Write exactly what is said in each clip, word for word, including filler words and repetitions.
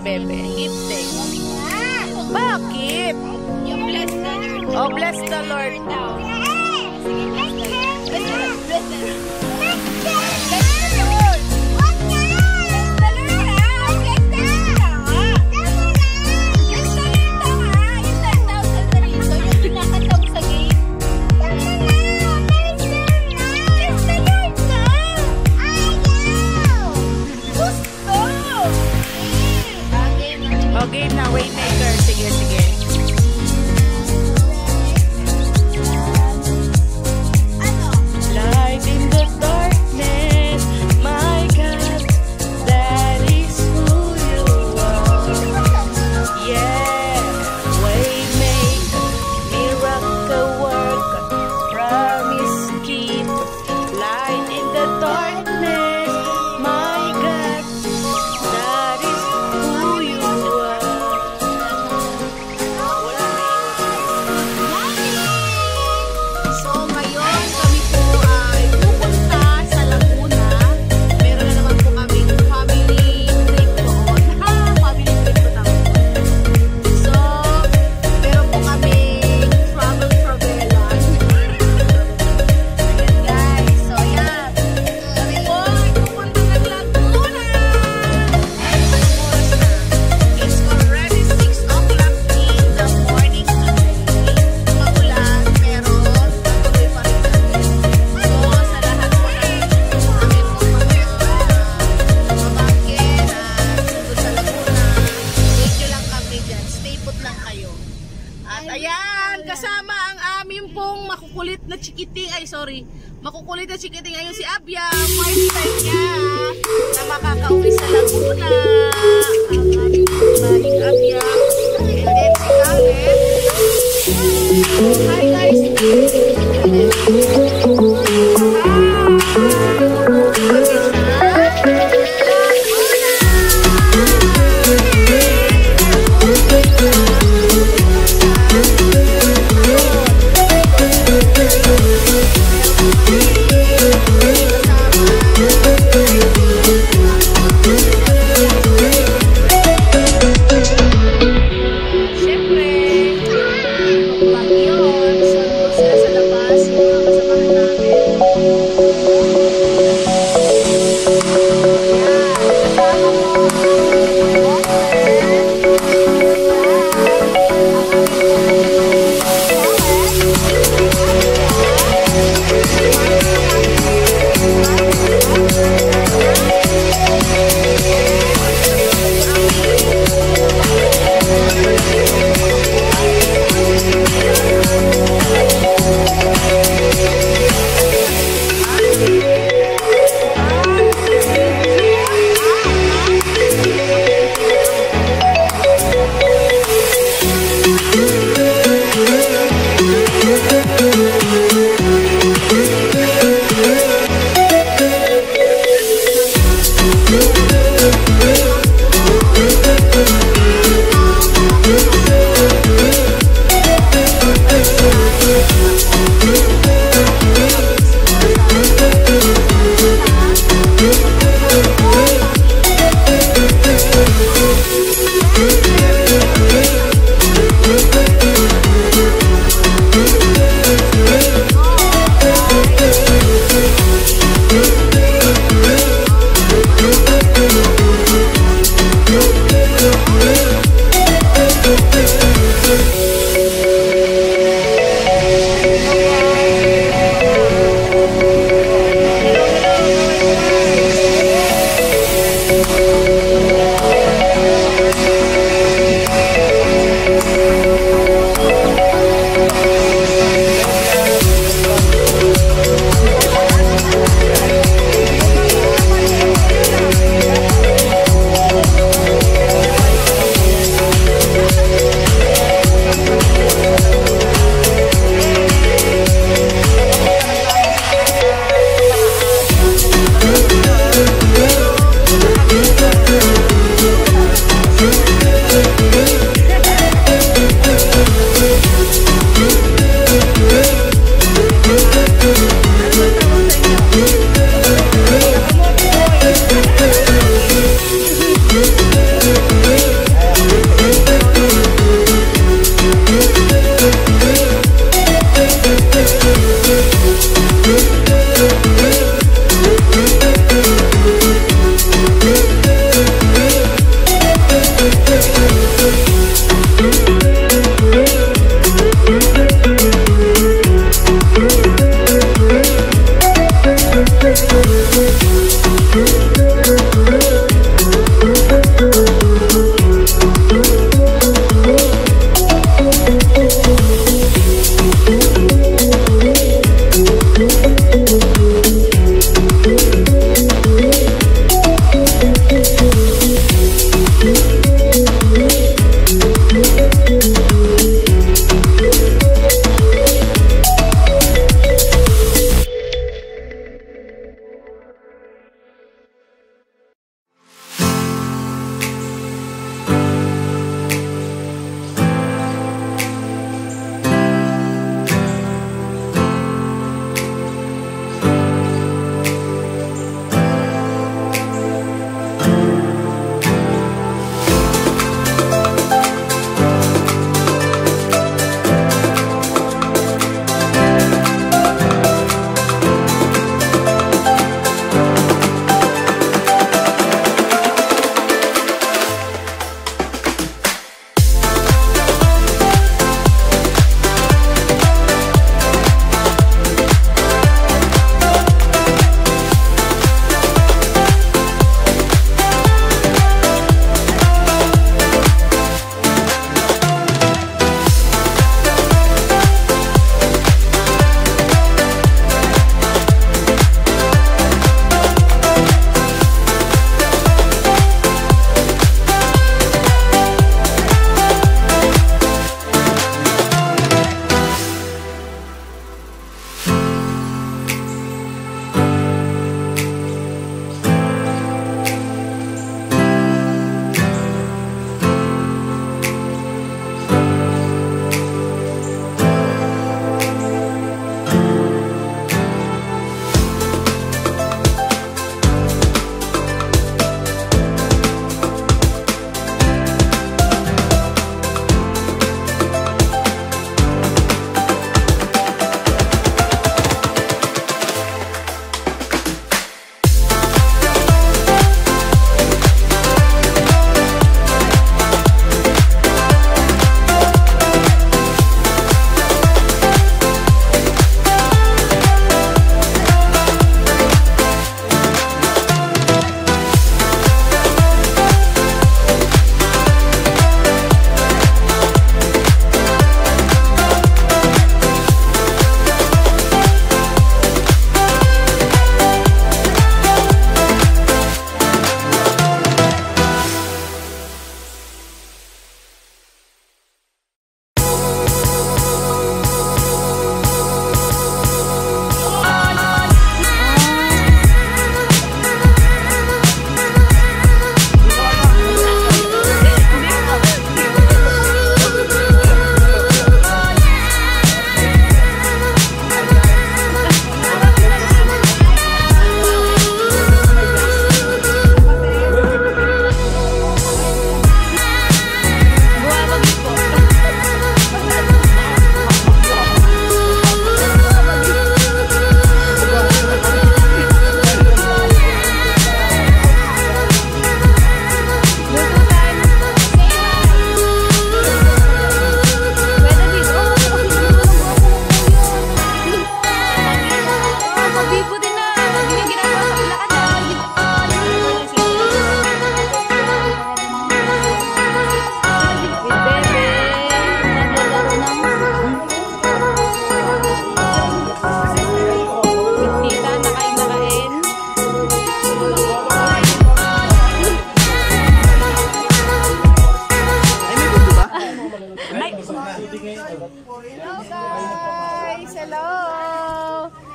bebe. Give thanks. Bakit? You bless the Lord. Oh, bless the Lord. Sige, bless the Lord. Bless the Lord. Bless the Lord. Okay na, Waymaker. Sige, sige. Light in the darkness, my God, that is who you are. Yeah, Waymaker, miracle worker, promise keeper. Light in the darkness, my God, that is who you are. So ngayon kami po ay pupunta sa Laguna. Meron na naman po kaming family trip doon. Ha, family trip po naman. So, meron po kaming travel travelan. Ayan guys, so yan. Kami po ay pupunta ng Laguna. And anong oras na? It's already six o'clock in the morning today. Magulan, pero tuloy pa rin natin. So, sa lahat po ng amin po mga pamangkin na sundo sa Laguna, wait nyo lang kami dyan. Stay put lang kayo. At ayan, kasama ang aming pong makukulit na chikiting, ay sorry, makukulit na chikiting ngayon si Abya. First time niya na makakauwi sa Laguna. Ang aming pong maling Abya. And then si Karen. Hi guys! Siyempre, pag yun, sundo sila sa labas.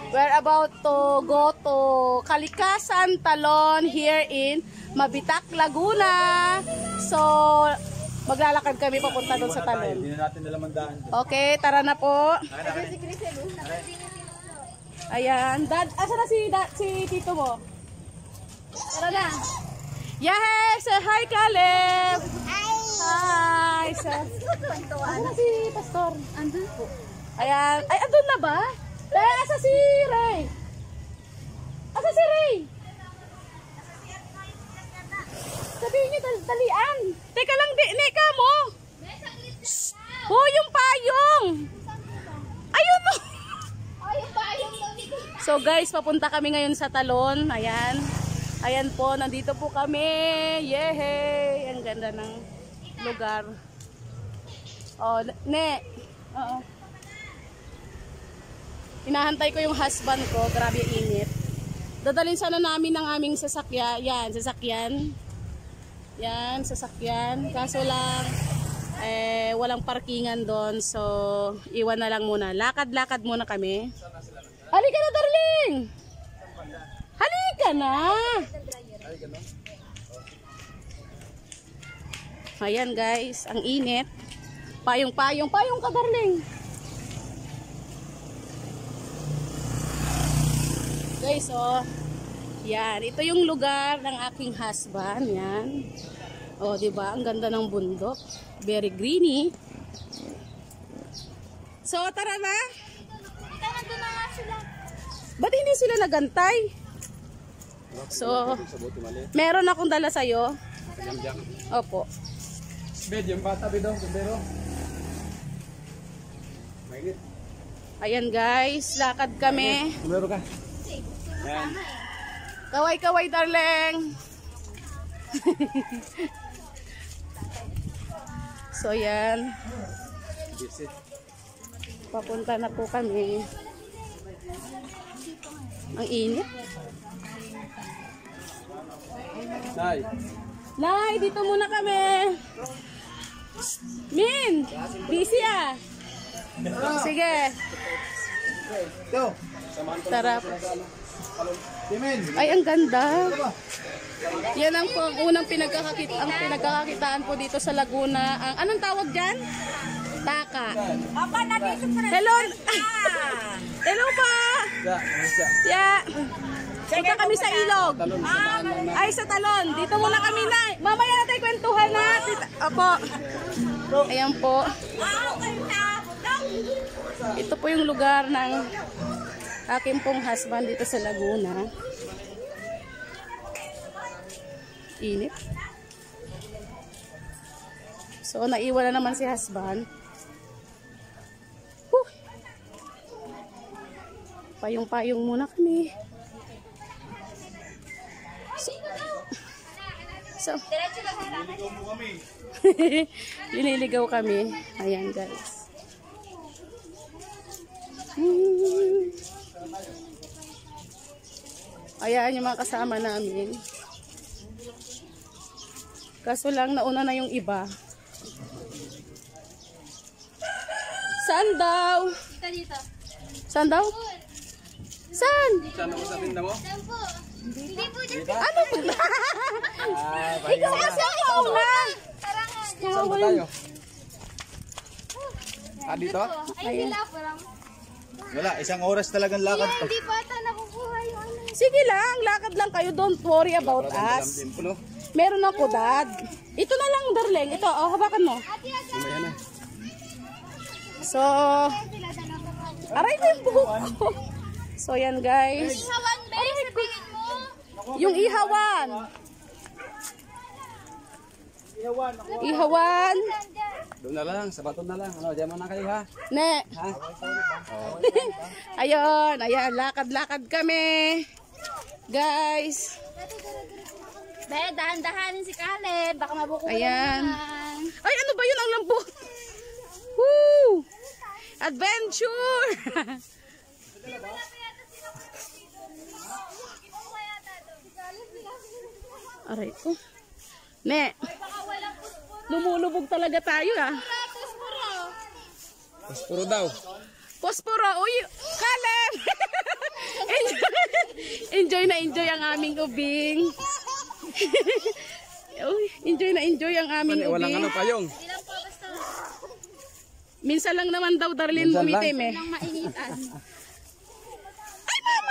We're about to go to Kalikasan Talon here in Mabitak, Laguna. So, maglalakad kami papunta doon sa Talon. Hindi na natin nalamandaan. Okay, tara na po. Ayan. Dad, asa na si, dad, si tito mo? Tara na. Yes! Say hi, Caleb! Hi! So, asa na si Pastor? Andun po. Ayan. Ay, andun na ba? Eh, asa si Ray? Asa si Ray? Sabihin niyo, dal dalian. Teka lang, di, Nika mo. Oh, yung payong. Ayun mo. So guys, papunta kami ngayon sa Talon. Ayan. Ayan po, nandito po kami. Yehey! Ang ganda ng lugar. Oh, ne. Oo. Hinahantay ko yung husband ko. Grabe init. Dadalhin sana namin ng aming sasakyan. Yan, sasakyan. Yan, sasakyan. Kaso lang, eh, walang parkingan doon. So, iwan na lang muna. Lakad-lakad muna kami. Halika na, darling! Halika na! Ayan guys, ang init. Payong-payong. Payong ka, darling! Guys, oh, yan. Ito yung lugar ng aking husband. Yan. Oh, diba? Ang ganda ng bundok. Very greeny. So, tara na. Ba't hindi sila nagantay? So, meron akong dala sa'yo. Opo. Bed, yung bata, bidong, kumbero. Ayan guys, lakad kami. Kumbero ka. Yan. Kaway-kaway, darling. So, yan. Papunta na po kami. Ang init. Nay. Nay, dito muna kami. Min, busy ah. Sige. Ito. Tara. Timen. Ay, ang ganda. Yan ang po, unang pinagkakakita, ang pinagkakakitaan po dito sa Laguna. Ang anong tawag diyan? Taka. Papa, nandito po na. Hello. Hello pa. Ya, siya. Yeah. Punta kami sa ilog. Ay, sa Talon. Dito muna kami na. Mamaya na tayo kwentuhan na. Opo. Ayan po. Ito po yung lugar ng aking pong husband dito sa Laguna. Init. So, naiwan na naman si husband. Huh. Payong-payong muna kami. So, liniligaw kami. Ayan guys. Hmm. Ayan yung mga kasama namin. Kaso lang nauna na yung iba. Saan daw? Dito. Saan daw? Saan? Saan ako sa tinda mo? Hindi po dyan. Ano ba? Ah, Ikaw kasi ang nauna. Saan ba tayo? Ah, dito? Ay, sila parang. Wala, isang oras talagang lakad to. Hindi pa ata nakukuha yung ano. Sige lang, lakad lang kayo. Don't worry about us. Meron ako, dad. Ito na lang, darling. Ito, oh, habakan mo. Mamaya na. So, aray mo yung buhok ko. So, yan guys. Ihawan, be, sabihin mo. Yung ihawan. Ihawan. Doon na lang, sa baton na lang. Ano, diyan mo na kayo ha? Ne. Ha? Ayun, ayan, lakad-lakad kami. Guys. Be, dahan-dahanin si Caleb. Baka mabuko Ayan. naman. Ay, ano ba yun ang lambot? Woo! Adventure! Aray ko. Ne. Lumulubog talaga tayo ah. Mas puro daw. Posporo. Uy, Caleb! enjoy na enjoy ang aming ubing. Uy, enjoy na enjoy ang aming Walang ubing. ano payong. Minsan lang naman daw, Darlene, Minsan bumitim eh. Nang mainitan. Ay, mama!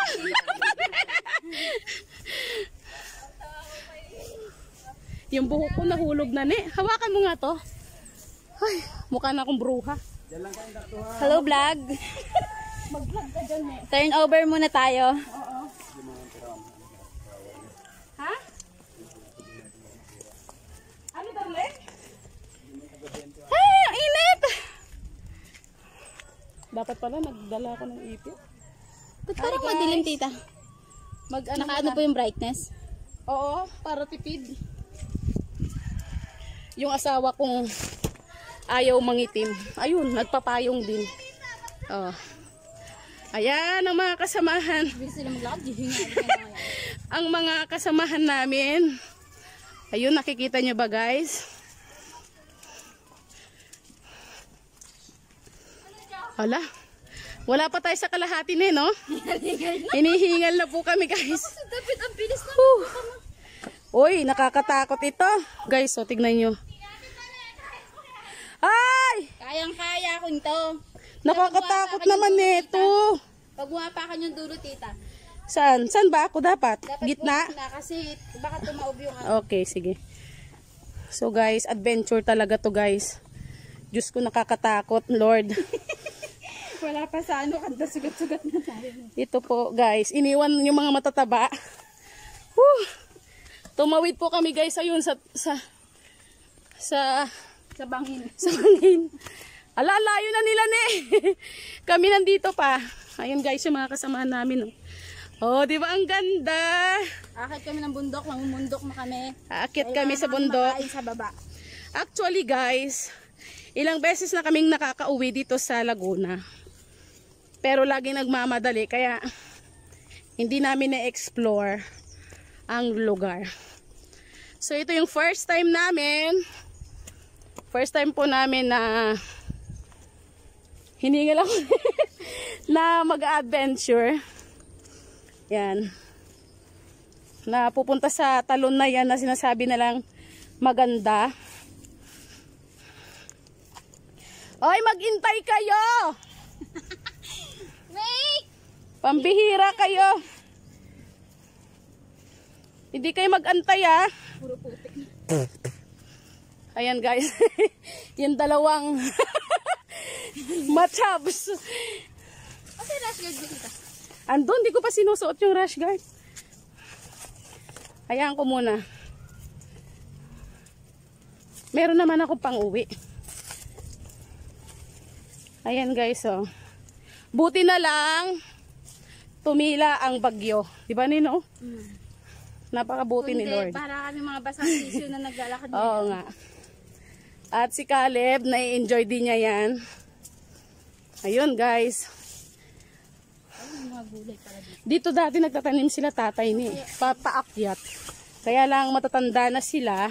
Yung buhok ko nahulog na, ne. Hawakan mo nga to. Ay, mukha na akong bruha. Hello vlog. Mag-vlog ka dyan, ne. Turn over muna tayo. Ha? Ano, Darlene? Ay, ang init! Dapat pala nagdala ako ng ipit. Ba't parang madilim, tita? Mag ano Nakaano po yung brightness? Oo, para tipid. Yung asawa kong ayaw mangitim. Ayun, nagpapayong din. Oh. Ayan ang mga kasamahan. Hindi sila maglakad. Ang mga kasamahan namin. Ayun, nakikita nyo ba guys? Hala. Wala pa tayo sa kalahati na, no? Hinihingal na po kami, guys. Dapat ang bilis na. Whew. Uy, nakakatakot ito. Guys, so tignan nyo. Ay! Kayang-kaya ko ito. Nakakatakot naman nito. Pag bumapakan yung dulo, tita. Saan? Saan ba ako dapat? Dapat Gitna? na kasi baka tumaob yung ano. Okay, sige. So guys, adventure talaga to guys. Diyos ko, nakakatakot, Lord. Wala pa sa ano, kanda sugat-sugat na tayo. Ito po guys, iniwan yung mga matataba. Whew. Tumawid po kami guys ayun sa sa sa Sa bangin. sa bangin. Ala, layo na nila ne. Kami nandito pa. Ayun guys, yung mga kasamahan namin. Oh, oh di ba ang ganda? Akit kami ng bundok, mamumundok na kami. Aakit kami sa bundok. Makain sa baba. Actually guys, ilang beses na kaming nakakauwi dito sa Laguna. Pero lagi nagmamadali kaya hindi namin na-explore ang lugar. So ito yung first time namin. First time po namin na hiningal ako na mag-adventure. Yan. Na pupunta sa talon na yan na sinasabi na lang maganda. Oy, mag-intay kayo! Wait! Pambihira kayo. Hindi kayo mag-antay ah. Puro putik na. Ayan guys. Yung dalawang machabs. Kasi rush guard din kita. Andun, di ko pa sinusuot yung rash guard. Hayaan ko muna. Meron naman ako pang uwi. Ayan guys, oh. Buti na lang tumila ang bagyo. Di ba Nino? Mm. Napakabuti ni Lord. Para kami mga basang sisyo na naglalakad. Oo nga. At si Caleb, nai-enjoy din niya yan. Ayun guys. Ay, mga gulay pala dito. Dito dati nagtatanim sila tatay ni. Papaakyat. Kaya lang matatanda na sila.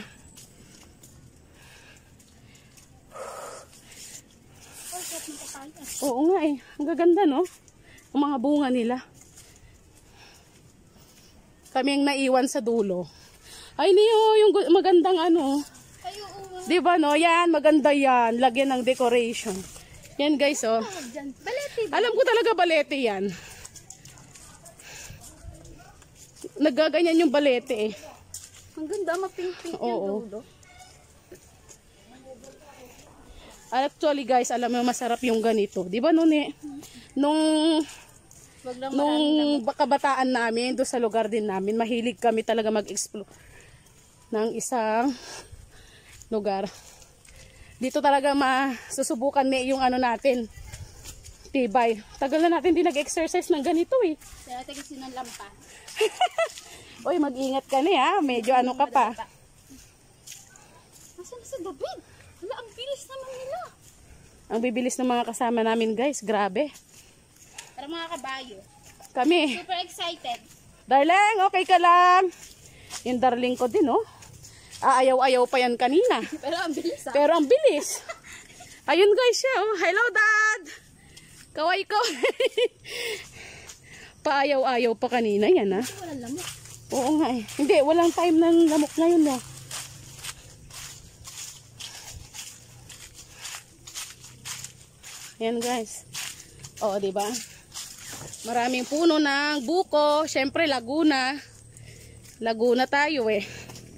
Oo nga eh. Ang gaganda no? Ang mga bunga nila. Kami ang naiwan sa dulo. Ay niyo, yung magandang ano. Ay, oo. Di ba no? Yan, maganda yan. Lagyan ng decoration. Yan guys oh. Diyan. Balete. Alam ko talaga balete yan. Nagaganyan yung balete eh. Ang ganda, mapink-pink Oo. yung dulo. Actually guys, alam mo masarap yung ganito. Di ba noon eh? Nung, Wag lang nung maraming kabataan namin, doon sa lugar din namin, mahilig kami talaga mag-explore ng isang lugar. Dito talaga masusubukan ni yung ano natin, tibay. Tagal na natin din nag-exercise ng ganito eh. Kaya tayo kasi ng lampa. Uy, mag-ingat ka na ha. Medyo ano ka pa. Nasaan na sa David? Wala, ang bilis naman nila. Ang bibilis ng mga kasama namin guys. Grabe. Para mga kabayo. Kami. Super excited. Darling, okay ka lang? Yung darling ko din oh. Aayaw-ayaw pa yan kanina. Pero ang bilis ah. Pero ang bilis. Ayun guys siya oh. Hello dad. Kaway ko. Nagpaayaw-ayaw pa kanina yan ha. Walang lamok. Oo nga eh. Hindi, walang time ng lamok ngayon no. Ayan guys. Oo, di ba? Maraming puno ng buko. Syempre, Laguna. Laguna tayo eh.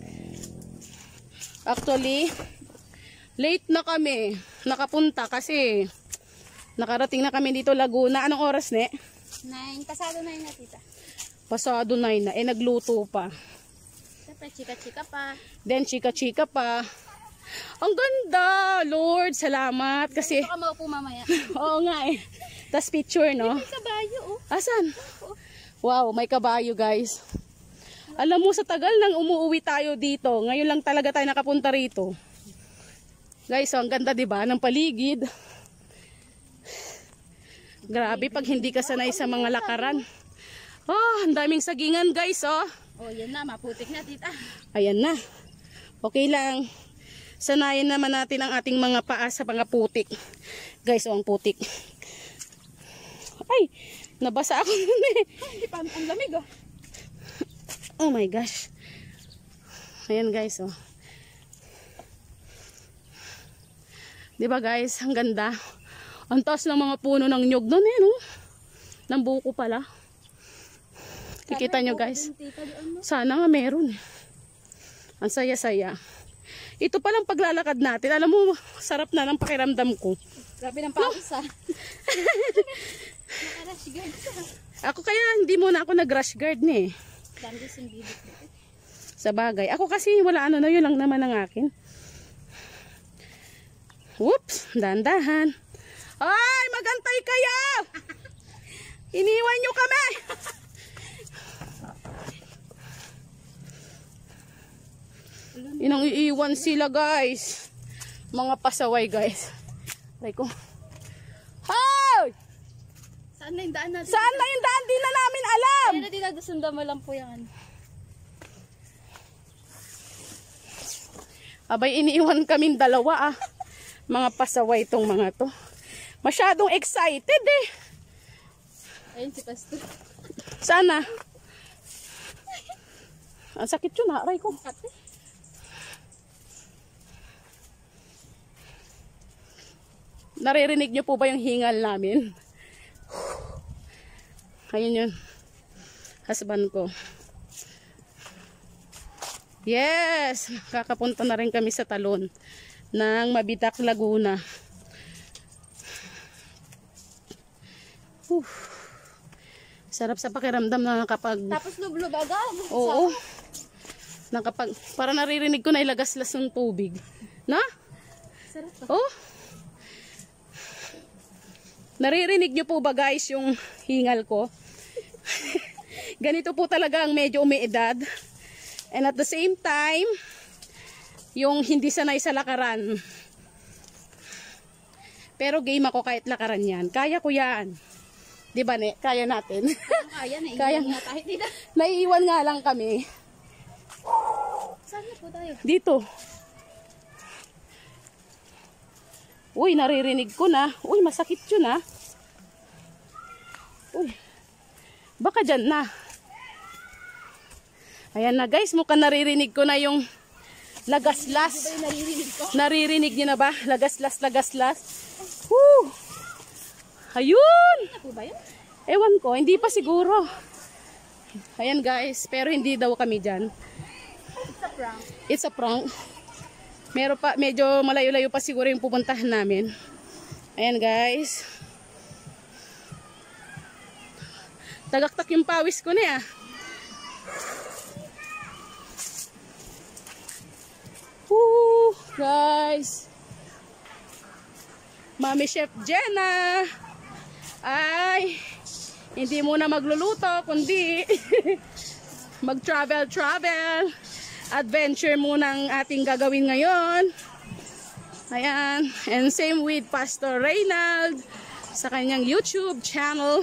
Actually, late na kami nakapunta kasi nakarating na kami dito Laguna. Anong oras ne? Nine. Pasado na yun na, tita. Pasado na yun na. Eh, nagluto pa. Siyempre, chika-chika pa. Then, chika-chika pa. Ang ganda! Lord, salamat. Kasi, Baka maupo mamaya. oo nga eh. Tas picture, no? May kabayo, oh. Asan? Wow, may kabayo guys. Alam mo, sa tagal nang umuwi tayo dito, ngayon lang talaga tayo nakapunta rito. Guys, oh, ang ganda diba ng paligid. Grabe pag hindi ka sanay sa mga lakaran. Oh, ang daming sagingan guys, oh. Oh, yan na. Maputik na, tita. Ayan na. Okay lang. Sanayin naman natin ang ating mga paa sa mga putik. Guys, oh, ang putik. Ay, nabasa ako nun eh. Hindi pa, ang lamig, oh. Oh my gosh. Ayan guys, oh. Diba guys, ang ganda. Ang taas ng mga puno ng nyug doon eh, no? Ng buko pala. Kikita nyo guys. Sana nga meron. Ang saya-saya. Ito palang paglalakad natin. Alam mo, sarap na ng pakiramdam ko. Grabe ng pawis, ah. Naka-rush guard. Ako kaya hindi muna ako nag-rush guard ni eh. Dandas yung bibig. Sa bagay. Ako kasi wala ano na, yun lang naman ang akin. Whoops, dandahan. Ay, magantay kayo! Iniwan nyo kami! Inang iiwan sila guys. Mga pasaway guys. Aray ko. Hoy! Saan na yung daan natin? Saan na yung daan? Di na namin alam! Ayun na, tita. Sundan mo lang po yan. Abay, iniiwan kaming dalawa ah. Mga pasaway itong mga to. Masyadong excited eh. Ayun si Pastor. Sana. Ang sakit yun ha. Aray ko. Ate. Naririnig nyo po ba yung hingal namin? Ayun yun. Husband ko. Yes! Kakapunta na rin kami sa talon ng Mabitak, Laguna. Whew. Sarap sa pakiramdam na kapag... Tapos lublog agad. Oo. Na kapag... Para naririnig ko na ilagaslas ng tubig. Na? Sarap pa. Oh. Naririnig nyo po ba guys yung hingal ko? Ganito po talaga ang medyo umiedad. And at the same time, yung hindi sanay sa lakaran. Pero game ako kahit lakaran yan. Kaya ko yan. Diba ne? Kaya natin. Kaya na. Kaya Kaya nga tayo, tita. Naiiwan nga lang kami. Saan na po tayo? Dito. Uy, naririnig ko na. Uy, masakit yun ah. Uy. Baka dyan na. Ayan na guys, mukhang naririnig ko na yung lagaslas. Ito yung naririnig ko. Naririnig niyo na ba? Lagaslas, lagaslas. Woo! Ayun! Ano po ba yun? Ewan ko, hindi pa siguro. Ayan guys, pero hindi daw kami dyan. It's a prank. It's a prank. Meron pa, medyo malayo-layo pa siguro yung pupuntahan namin. Ayan guys. Tagaktak yung pawis ko niya. Woo, guys. Mami Chef Jenna ay hindi muna magluluto kundi mag-travel travel. Adventure muna ang ating gagawin ngayon. Ayan. And same with Pastor Reynald sa kanyang YouTube channel.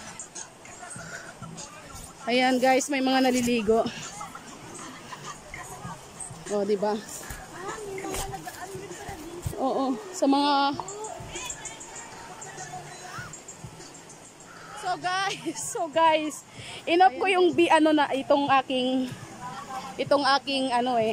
Ayan guys, may mga naliligo. O, diba? Oo, sa mga... So, So guys, so guys, inop ko yung bi ano na itong aking itong aking ano eh.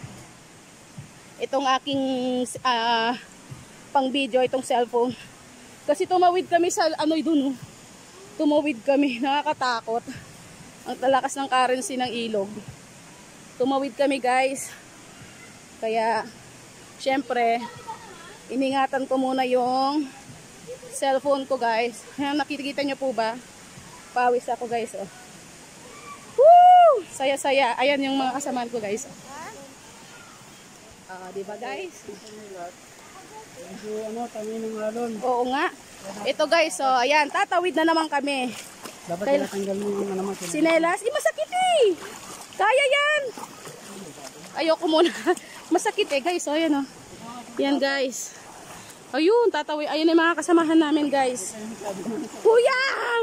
Itong aking ah, pang video itong cellphone. Kasi tumawid kami sa ano doon. Oh. Tumawid kami, nakakatakot. Ang talakas ng currency ng ilog. Tumawid kami guys. Kaya syempre iningatan ko muna yung cellphone ko guys. Ayan, nakikita nyo po ba? Pawis ako guys. Oh. Woo! Saya-saya. Ayan yung mga kasamaan ko guys. Oh. Ah, di ba guys? Medyo ano, kami ng alon. Oo nga. Ito guys, so ayan, tatawid na naman kami. Dapat Kaya- tinatanggal mo yung ano naman. Sinelas, eh masakit eh. Kaya yan. Ayoko muna. Masakit eh guys, so ayan oh. Yan guys. Ayun, tatawid. Ayun yung mga kasamahan namin guys. Kuya!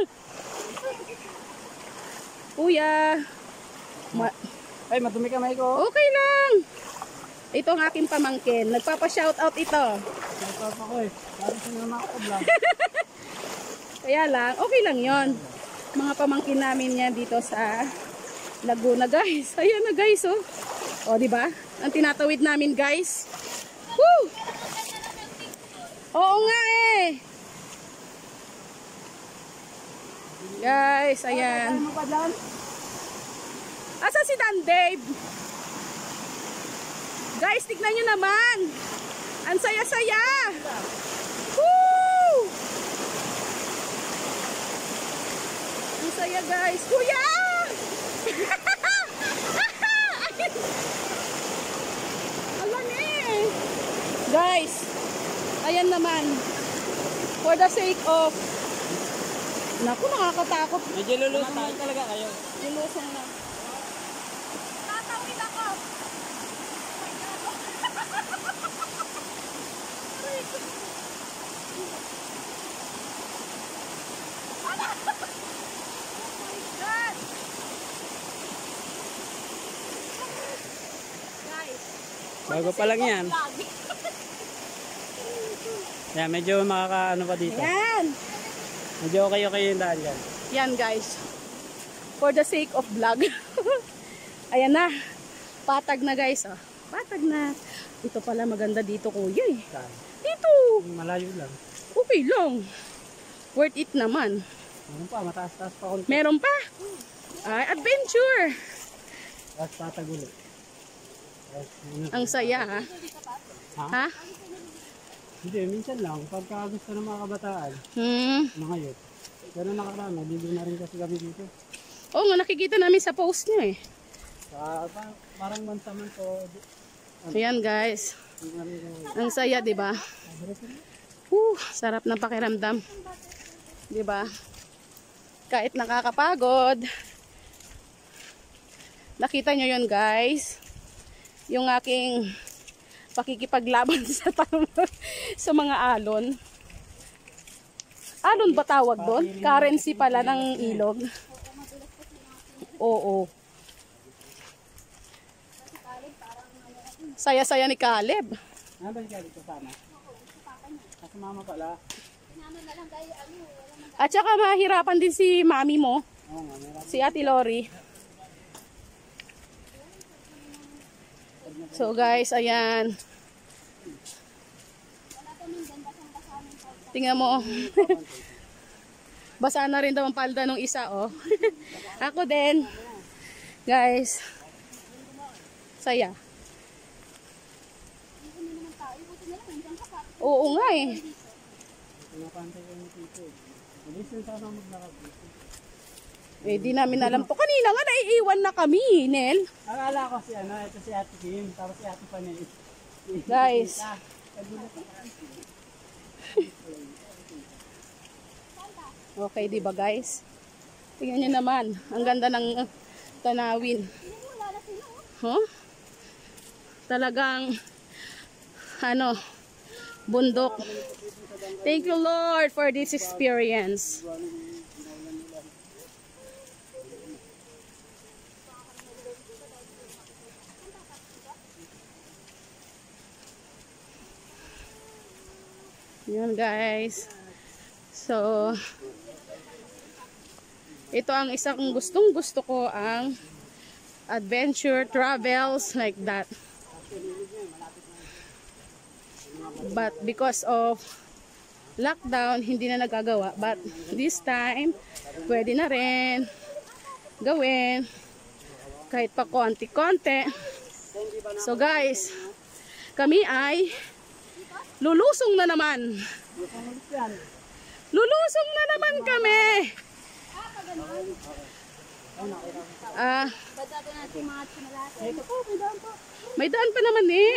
Kuya! Ma Ay, madumi kamay ko. okay lang. Ito ang aking pamangkin. Nagpapa-shoutout ito. Nagpapa ko eh. Parang sinama ako vlog. Kaya lang, okay lang yon. Mga pamangkin namin yan dito sa Laguna guys. Ayan na guys oh. O di ba? Ang tinatawid namin guys. Woo! Oo nga eh. Guys, ayan. Ano pa dyan? Asa si Dan Dave? Guys, tignan nyo naman. Ang saya-saya. Woo! Ang saya guys. Kuya! Alam eh. Guys, ayan naman. For the sake of... Naku, nakakatakot. Medyo lulusan talaga kayo. Lulusong na. Tatawid ako. Bago pa lang yan. Yan, medyo makaka ano pa dito. Yan. Medyo okay okay yung daan dyan. Yan guys. For the sake of vlog. Ayan na. Patag na guys. Oh. Patag na. Ito pala maganda dito kuya eh. Saan? Dito. Malayo lang. Okay lang. Worth it naman. Meron pa, mataas-taas pa konti. Meron pa. Ay, adventure. Tapos tatagulo. Tapos, ano, Ang saya ha. Ha? Ha? Hindi, minsan lang. Pagka gusto ng mga kabataan, Hmm. mga yun. Pero nakarami, libre na rin kasi kami dito. Oo nga, nakikita namin sa post nyo eh. Sa, parang, parang mansaman po. Ayan guys. Hindi na rin yung- Ang saya, 'di ba? Uh, sarap ng pakiramdam. 'Di ba? Kahit nakakapagod. Nakita nyo 'yon, guys. Yung aking pakikipaglaban sa sa mga alon. Alon ba tawag doon? Currency pala ng ilog. Oo. Saya-saya ni Caleb. Ano ba siya dito sana? Kasi mama pala. At saka mahirapan din si mami mo, Oo nga, meron. si Ate Lori. So guys, ayan. Tingnan mo. Basa na rin daw ang palda ng isa, oh. Ako din. Guys. Saya. Oo nga eh. Pinapantay ko yung tito. Bilis yung sana maglakad dito. Eh, di namin alam to. Kanina nga, naiiwan na kami, Nel. Akala ko si ano, ito si Ate Kim, tapos si Ate Panay. Guys. Okay, di ba guys? Tingnan nyo naman. Ang ganda ng uh, tanawin. Huh? Talagang, ano, bundok. Thank you, Lord, for this experience. Yan guys. So, Ito ang isang gustong gusto ko, ang adventure travels like that. But because of lockdown, hindi na nagagawa. But this time, pwede na rin gawin kahit pa konti-konti. So guys, kami ay lulusong na naman. Lulusong na naman kami. Ah, may daan pa naman eh.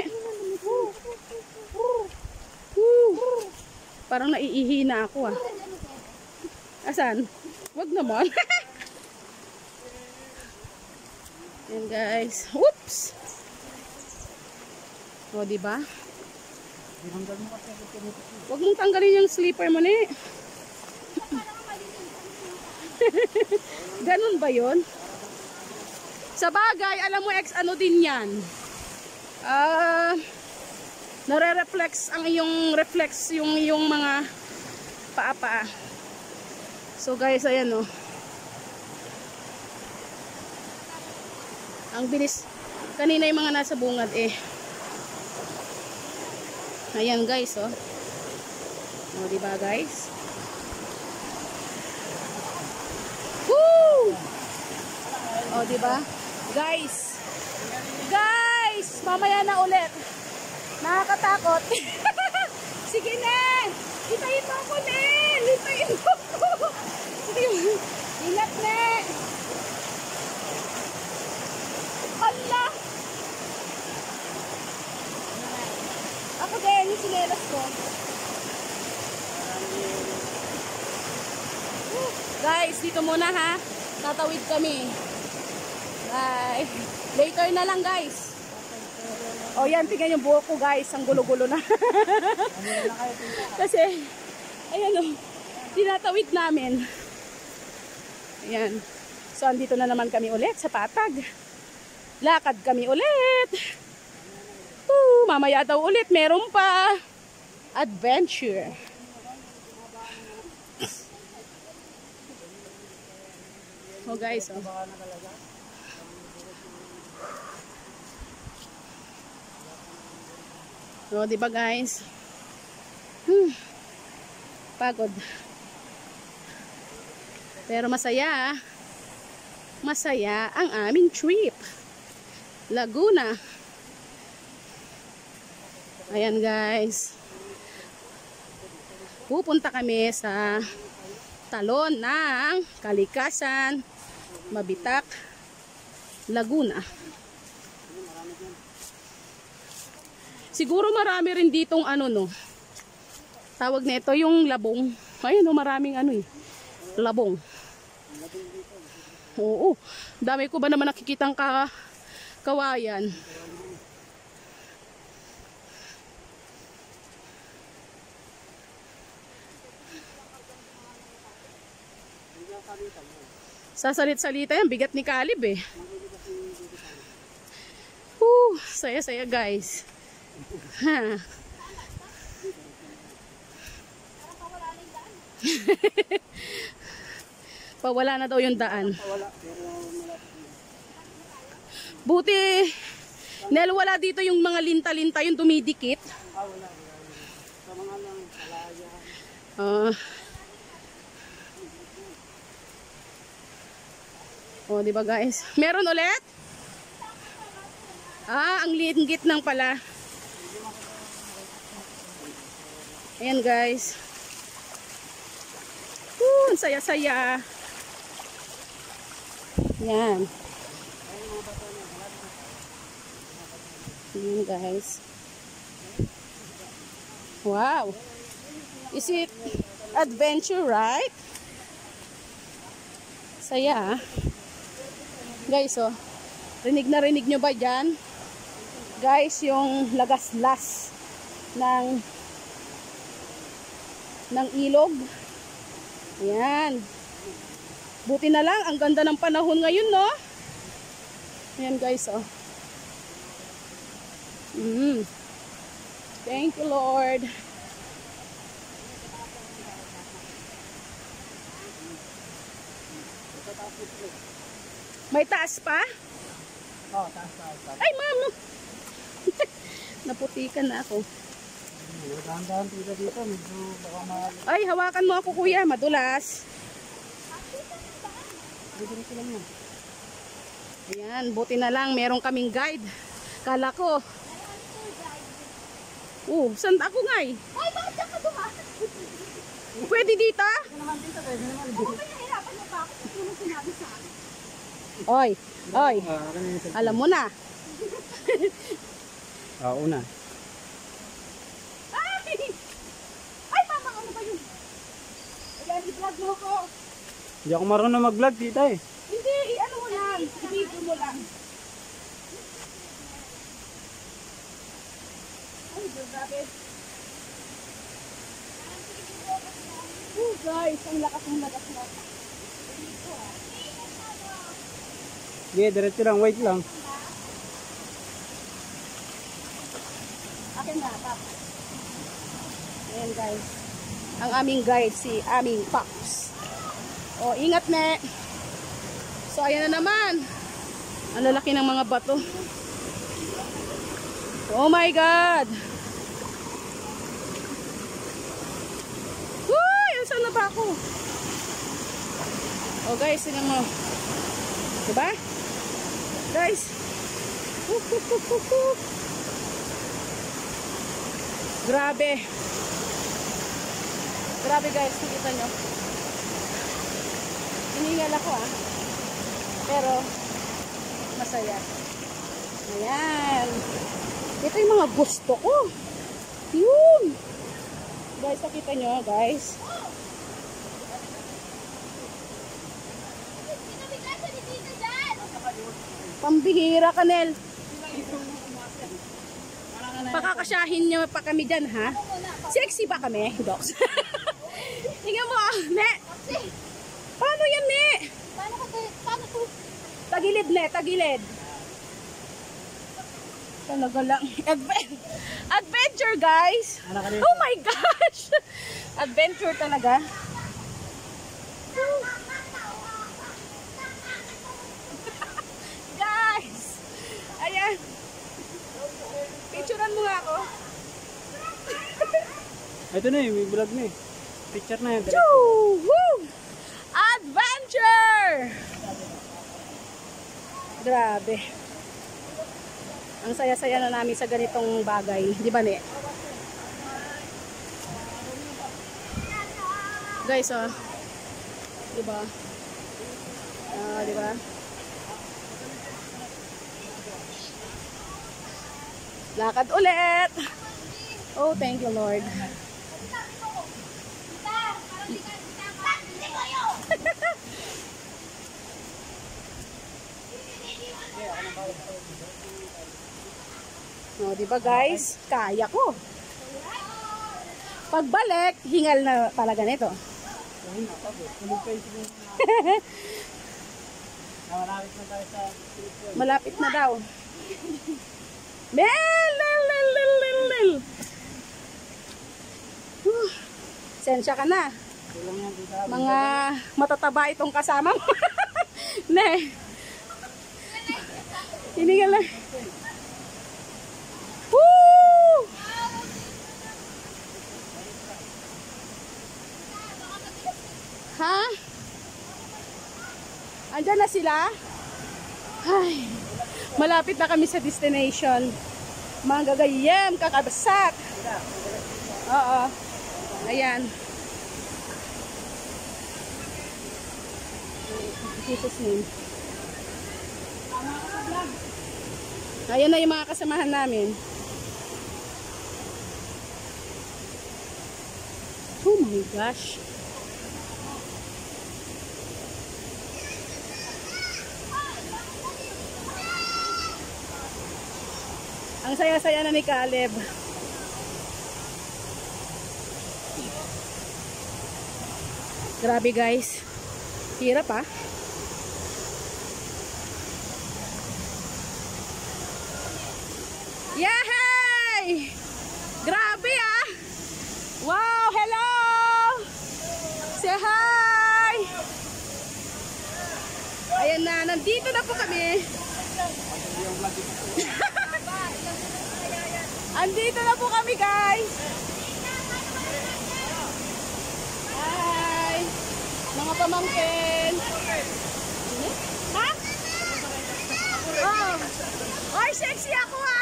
Woo. Parang naiihi na ako ah. Asan? Wag naman. Yan guys. Oops. O, diba? Wag mong tanggalin yung slipper mo ni. Ganun ba yun? Sa bagay, alam mo ex ano din yan. Ah, uh, nare-reflex ang iyong reflex yung yung mga paa-paa. So guys, ayan oh. Ang bilis. Kanina yung mga nasa bungad eh. Ayan guys oh. O, diba guys? Woo! O, diba? Guys! Guys! Mamaya na ulit. Nakakatakot. Sige na! Hitayin mo ako na! Hitayin mo ako! Sige, ingat na! Allah! Ako din, yung sinelas ko. Guys, dito muna ha. Tatawid kami. Bye. Later na lang guys. O yan, tingnan yung buhok ko guys. Ang gulo-gulo na. Kasi, ayan o. Tinatawid namin. Ayan. So, andito na naman kami ulit sa Patag. Lakad kami ulit. Woo, mamaya daw ulit. Meron pa. Adventure. Oh guys, oh. So, di ba guys? Hmm. Pagod. Pero masaya. Masaya ang aming trip. Laguna. Ayan guys. Pupunta kami sa talon ng Kalikasan, Mabitak, Laguna. Siguro marami rin ditong ano no. Tawag nito yung labong. Ayun no, maraming ano eh. Labong. Oo. Dami ko ba naman nakikitang ka kawayan. Sasalit-salita yan, bigat ni Caleb eh. Woo, saya-saya guys. Ha. Pawala na daw yung daan. Buti, Nel, wala dito yung mga linta-linta yung dumidikit. Ah. O, di ba guys? Meron ulit? Ah, ang linggit ng pala. Ayan guys. Woo, ang saya-saya. Yan. Ayan guys. Wow. Is it adventure, right? Saya ah. Guys, oh, rinig na rinig nyo ba dyan? Guys, yung lagaslas ng ng ilog. Ayan. Buti na lang, ang ganda ng panahon ngayon, no? Ayan, guys, oh. Mm. Thank you, Lord. May taas pa? Oh, taas, taas, taas. Ay, ma'am! Naputikan na ako. Dahan-dahan tita dito, medyo baka mahal. Ay, hawakan mo ako kuya, madulas. Dito lang yan. Ayan, buti na lang, meron kaming guide. Kala ko. Oh, saan ako nga eh? Ay, bakit ka dumaan? Pwede dito? Ito naman tita, pwede naman. Ako ba nahirapan mo pa ako? Ano sinabi sa akin? Oy, oy. Ah, akin na yung cellphone. Alam mo na. Ah, una. Ay! Ay, mama, ano ba yun? Ayan, i-vlog mo ko. Hindi ako marunong mag-vlog tita eh. Hindi, i-ano mo lang. I-video mo lang. Ay, grabe. Oh, guys, ang lakas ng lakas mo. Sige, diretso lang, wait lang. Akin na, Pop. Ayan guys. Ang aming guide, si aming Pops. O, ingat ne. So, ayan na naman. Ang lalaki ng mga bato. Oh my God! Uy! Saan na ba ako? Oh guys, tingnan mo. Diba? Guys. Uh, uh, uh, uh, uh. Grabe. Grabe guys, nakita nyo. Hiningal ako ah. Pero, masaya. Ayan. Ito yung mga gusto ko. Yun. Guys, nakita nyo guys. Pambihira ka, Nel. Pakakasyahin nyo pa kami dyan, ha? Sexy ba kami? Docs. Tingnan mo, ah. Ne. Paano yan, Ne? Paano ko to? Paano to? Tagilid, Ne. Tagilid. Talaga lang. Adve- Adventure, guys. Anak ka Oh my gosh. Adventure talaga. Guys. Ayan. Picturean mo nga ako. Ito na eh, may vlog na eh. Picture na yan. diretso. Choo! Woo! Adventure! Grabe. Ang saya-saya na namin sa ganitong bagay. Di ba, Ne? Guys, oh. Di ba? Ah, di ba? Lakad ulit. Oh, thank you, Lord. No, di ba guys? Kaya ko. Pagbalik, hingal na talaga nito. Malapit na tayo sa Malapit na daw. Mel, lel, lel, lel, lel, lel. Huh. Sensya ka na. Kulang yan tita. Mga matataba itong kasama mo. Ne. Hiningal na. Woo! Ha? Andyan na sila? Ay, malapit na kami sa destination. Mga gagayem, kakabasat. Oo. Ayan. In Jesus name. Ayan na yung mga kasamahan namin. Oh my gosh. Ang saya-saya na ni Caleb. Grabe guys. Hirap ah. Yay! Grabe ah. Wow, hello. Say hi. ayan na, nandito na po kami. Andito na po kami, guys. Hi! Mga pamangkin. Ha? Oh. Oy, sexy ako ha!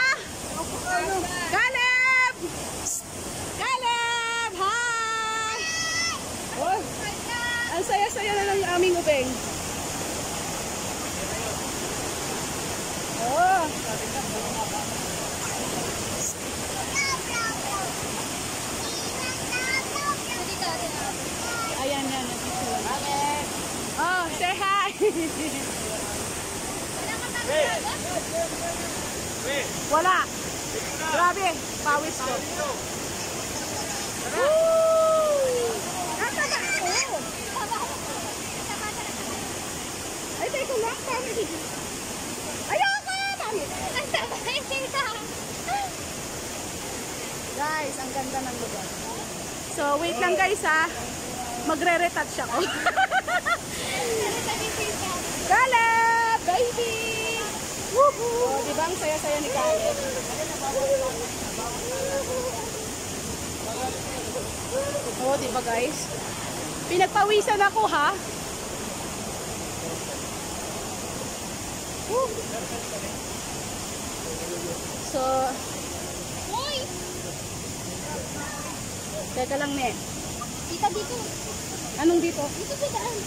Caleb! Caleb! Hi! Oh, ang saya-saya na ng aming ubeng. Oh. Ayan na, nandito lang. Oh, say hi! Wala. Grabe, pawis ko. Woo! Nataba ako. Ay, teka lang, family. Ayoko, mami. Guys, ang ganda ng lugar. So, wait lang guys ha. Magre-retouch ako. Caleb, baby! Woohoo! Oh, diba ang saya-saya ni Caleb? Oh, diba guys? Pinagpawisan ako ha. Woo! So, teka lang, ne. Tita, dito. Anong dito? Dito sa daan.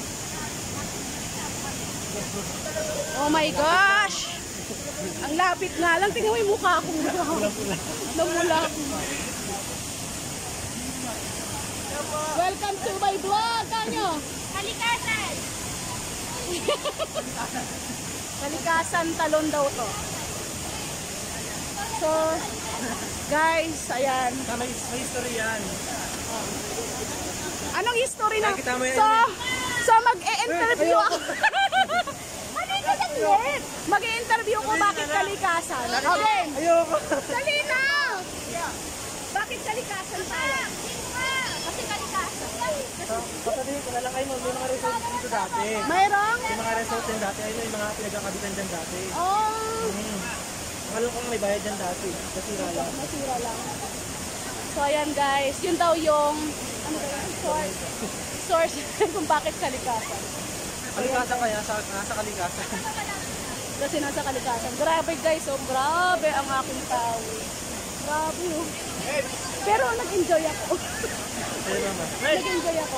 Oh my gosh! Ang lapit nga lang. Tingnan mo yung mukha ko. Namula ako. Welcome to my vlog, kanyo. Kalikasan. Kalikasan talon daw to. So, guys, ayan. May, may history yan. Anong history na? Nakita mo yan, So, so mag-e-interview ako. Ano yung saglit? Mag-e-interview ko bakit kalikasan. Okay. Ayoko. Dali na! Bakit kalikasan tayo? Kasi kalikasan. Pasabihin ko na lang, ay mo, may mga resort dito dati. Mayroong? May mga resort din dati, ay may mga pinagkakabitan dyan dati. Oh, Hmm. Akala ko may bayad dyan dati. Kasira lang. masira lang. So, ayan guys. Yun daw yung ano ba yun? Source. Source kung bakit kalikasan. Kalikasan kaya, sa, nasa kalikasan. Kasi nasa kalikasan. Grabe guys, oh, grabe ang aking tao. Grabe oh. Pero nag-enjoy ako. Ayun naman. Nag-enjoy ako.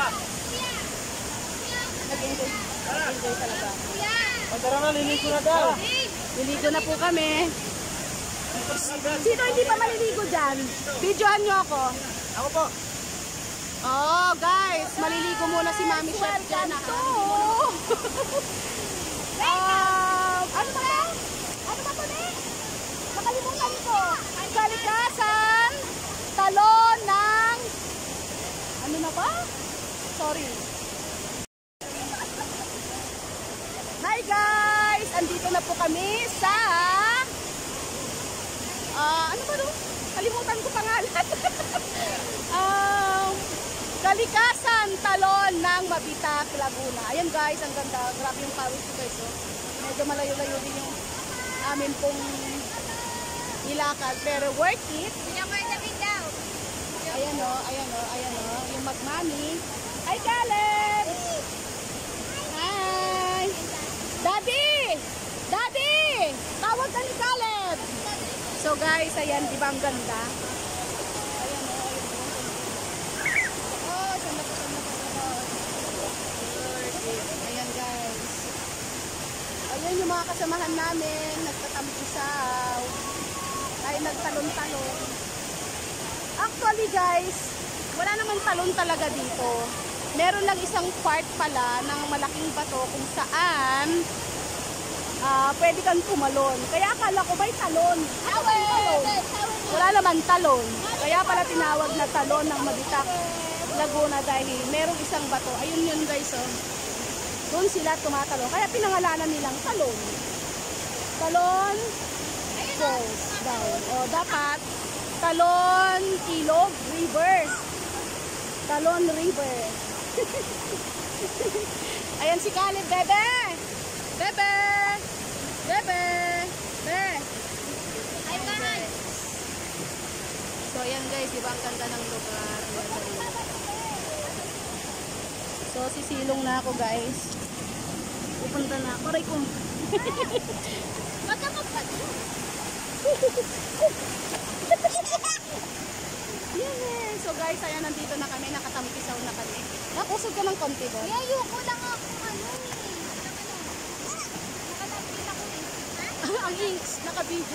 Nag-enjoy. Nag-enjoy talaga. Tara na, liligo na daw. Niligo na po kami. Sino hindi pa maliligo dyan? Videohan nyo ako. Ako po. Oh, guys, maliligo muna si Mami Chef dyan. um, ano ba? Ano ba ito, ne? Nakalimutan ko. Kalikasan, talon ng... Ano na ba? Sorry. Hi guys! Andito na po kami sa... Ah, ano ba doon? Kalimutan ko pangalan. um, Kalikasan, talon ng Mabitac, Laguna. Ayan guys, ang ganda. Grabe yung pawis ko guys. Oh. Medyo malayo-layo din yung amin pong ilakad. Pero worth it. Bigyan mo yung damit daw. Ayan o, oh, ayan o, oh, ayan o. Oh. Yung magmami. Hi, Caleb! Hi! Daddy! Daddy! Tawag ka ni Caleb! So guys, ayan, di ba ang ganda? Ayan o, ayan o. Oh, sanda po, sanda po, sanda po. Ayan guys. Ayan yung mga kasamahan namin, nagtatampisaw. Ay, nagtalon-talon. Actually guys, wala namang talon talaga dito. Meron lang isang part pala ng malaking bato kung saan uh, pwede kang tumalon. Kaya akala ko may talon. Ano ba yung talon? Wala naman talon. Kaya pala tinawag na talon ng Mabitac, Laguna dahil merong isang bato. Ayun yun guys oh. Doon sila tumatalon. Kaya pinangalanan nilang talon. Talon Falls daw. O dapat Talon Ilog River. Talon River. Ayan si Caleb, bebe. di ba ang ganda ng lugar? Ang ganda ng lugar. So, sisilong na ako guys. Pupunta na ako. Aray ko. Baka magpagod. Yes! So guys, ayan, nandito na kami. Nakatampisaw na kami. Nakusog ka ng konti ba? Kaya ayoko lang ako ano eh. Nakatapil ako eh. Ang inks, nakabidyo.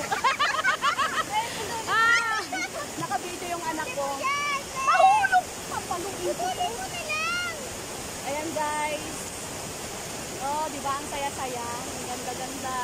ah, nakabidyo yung anak ko. Mahulog! Pampalugin ko. Ayan guys. Oh, di ba ang saya-saya? Ang ganda-ganda.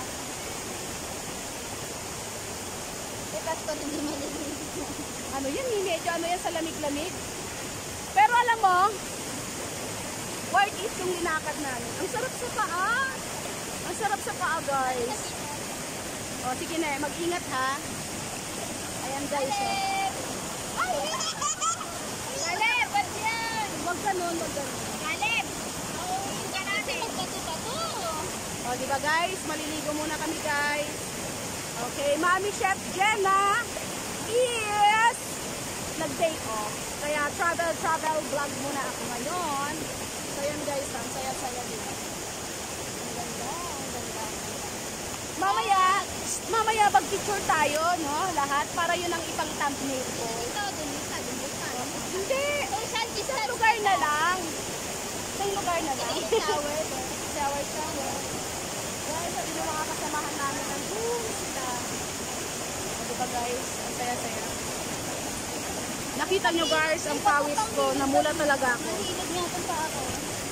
Ikas ko hindi malinis. Ano yan? eh, Medyo ano yan sa lamig-lamig. Pero alam mo, worth it yung linakad namin. Ang sarap sa paa. Ang sarap sa paa guys. O sige na, mag-ingat ha. Ayan guys. Oh. Kaleb, ba't yan? Huwag ganun, huwag ganun. Kaleb! Nauunin ka natin. Magbato-bato. O di ba guys, maliligo muna kami guys. Okay, Mami Chef Jenna is nag-day off. Kaya travel travel vlog muna ako ngayon. So yan guys, ang saya-saya dito. Ang ganda, ang ganda. Mamaya, mamaya mag-picture tayo, no? Lahat para yun ang ipang thumbnail ko. Ito, dun, isa, dun, isa. Hindi, Oh, saan, isa, sa lugar na lang. Sa lugar na lang. shower. Shower, shower. Guys, sabi ng mga kasamahan namin nandun sila. O, diba guys, ang saya-saya. Nakita nyo guys, ang pawis ko, namula talaga ako. Mahilig nga itong pa ako.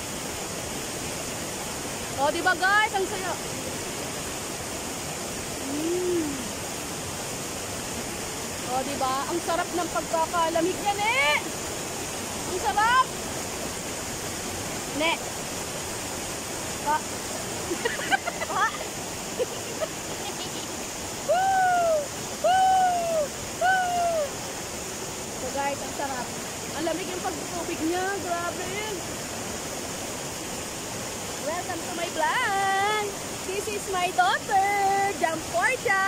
O, diba guys, ang saya. Mm. O, diba, ang sarap ng pagkakalamig yan eh. Ang sarap. Ne. Pa. Pa. Woo! Woo! Woo! So guys, ang sarap. Ang lamig yung pagtubig niya. Grabe. Welcome to my vlog. This is my daughter, Jam Portia.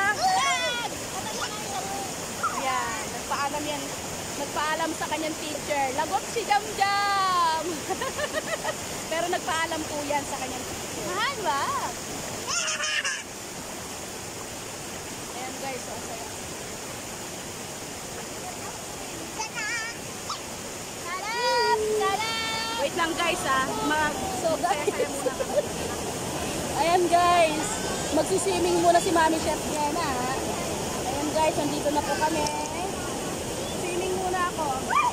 Ayan, nagpaalam yan. Nagpaalam sa kanyang teacher. Lagot si Jam Jam. Pero nagpaalam po yan sa kanyang teacher. Mahal, wag. Ayan guys, oh, saya. Kaleb! Kaleb! Wait lang guys ah. Mag so saya-saya muna kami. Ayan guys. Magsiswimming muna si Mami Chef Jenna. ah. Ayan guys, nandito na po kami. Swimming muna ako.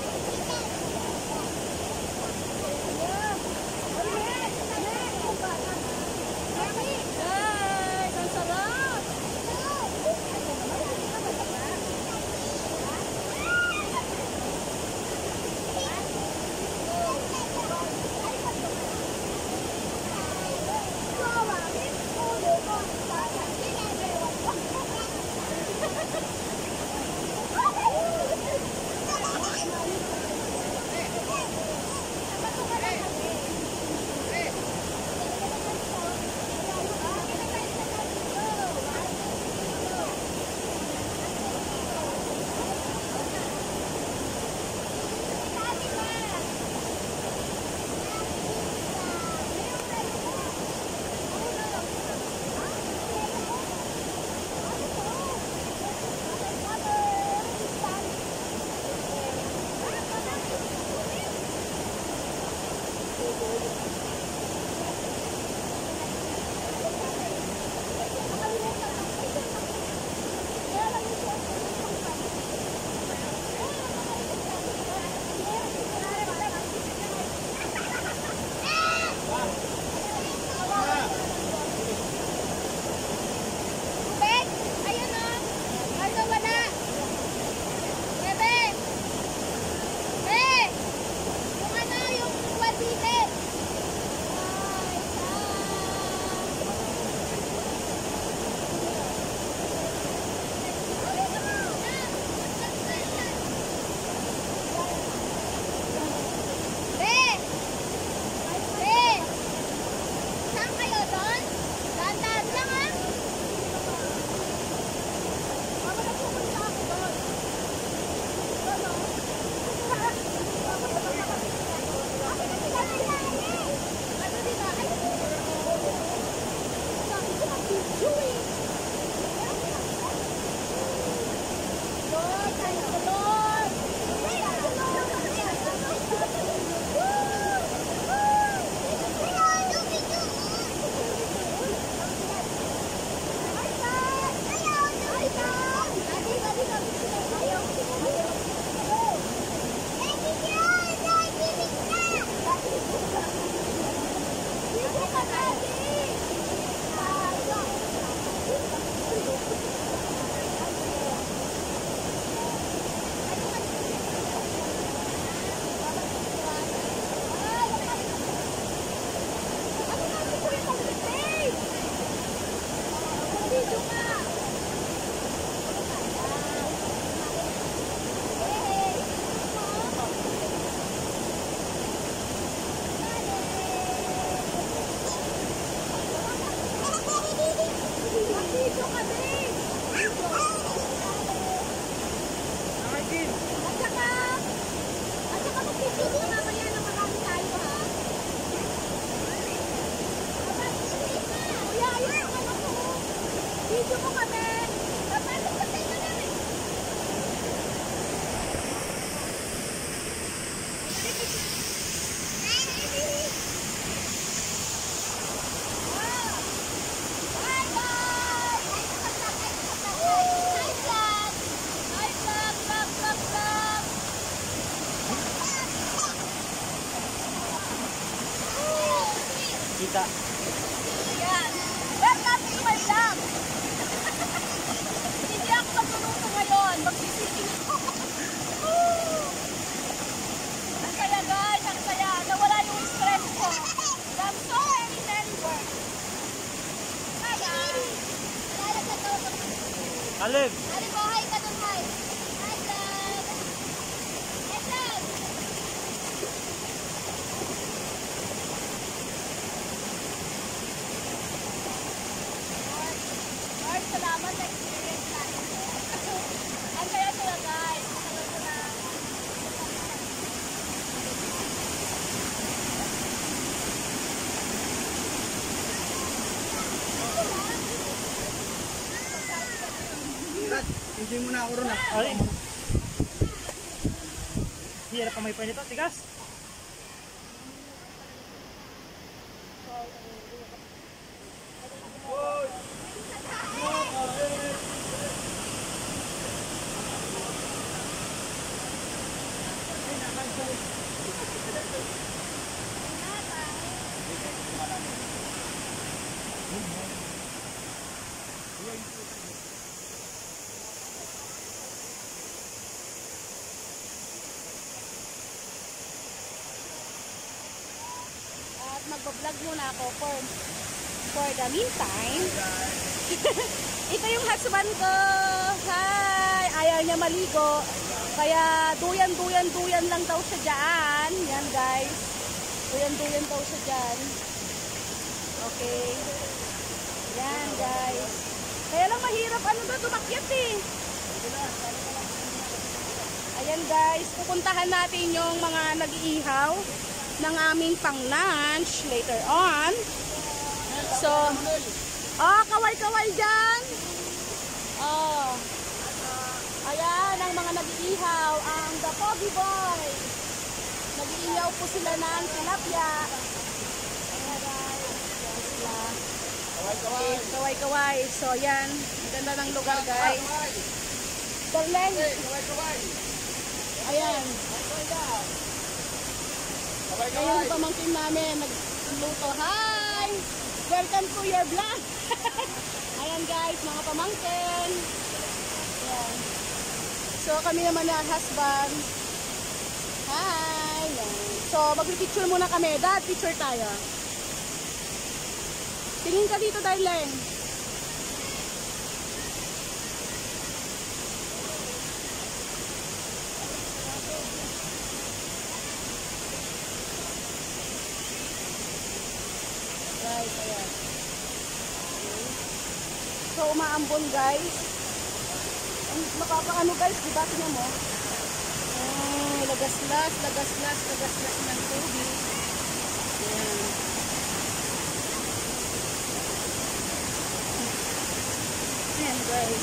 Guys, ang sarap. Video mo kami. Papasok sa tayo namin. Bye guys! Ay, kapag ay, kapag Hi vlog! Hi vlog, vlog, vlog, vlog! Kita. Yan. Welcome to my vlog! Hindi ako magluluto ngayon. Magsisipin ako. Ang saya guys, ang saya. Nawala yung stress ko. From so many, many work. Hi guys! Alin? Ali ko, hi ka dun, hi. Hi vlog! Hi vlog! Lord, salamat sa experience natin. Ang saya sila guys. Matagal ko na. Hindi mo na ako ron ah. Ay. Hirap pa may pa nito, tigas. At magbablog muna ako for, for the meantime. Ito yung husband ko. Hi! Ayaw niya maligo. Kaya duyan, duyan, duyan lang daw siya dyan. Yan guys. Duyan, duyan daw siya dyan. Okay. Yan guys. Kaya lang mahirap ano ba tumakyat eh. Ayan guys. Pupuntahan natin yung mga nag-iihaw ng aming pang-lunch later on. So, oh, kaway-kaway dyan. Oh. Ayan, ang mga nag-iihaw, ang The Pogi Boy. Nag-iihaw po sila ng tilapia. Ayan guys. Ayan sila. Okay, kaway-kaway. So, ayan. Ang ganda ng lugar guys. Darleng. Ayan. Ngayon pamangkin namin nagluto. Hi! Welcome to your vlog. Ayan guys, mga pamangkin. Ayan. So kami naman na husband. Hi! Ayan. So mag-picture muna kami. Dad, picture tayo. Tingin ka dito, darling. Guys, ayan. Okay. So, umaambon guys. Ang makapakano guys, diba tingnan mo? Oh, lagaslas, lagaslas, lagaslas ng tubig. Ayan. Ayan guys.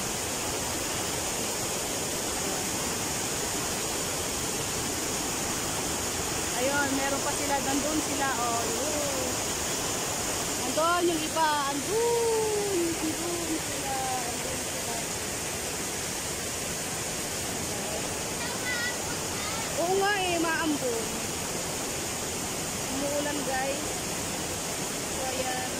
Ayun, meron pa sila, nandun sila, oh. Yun. Andun yung iba, andun, andun sila, andun sila. Oo nga eh, maambon. Umuulan guys. So ayan.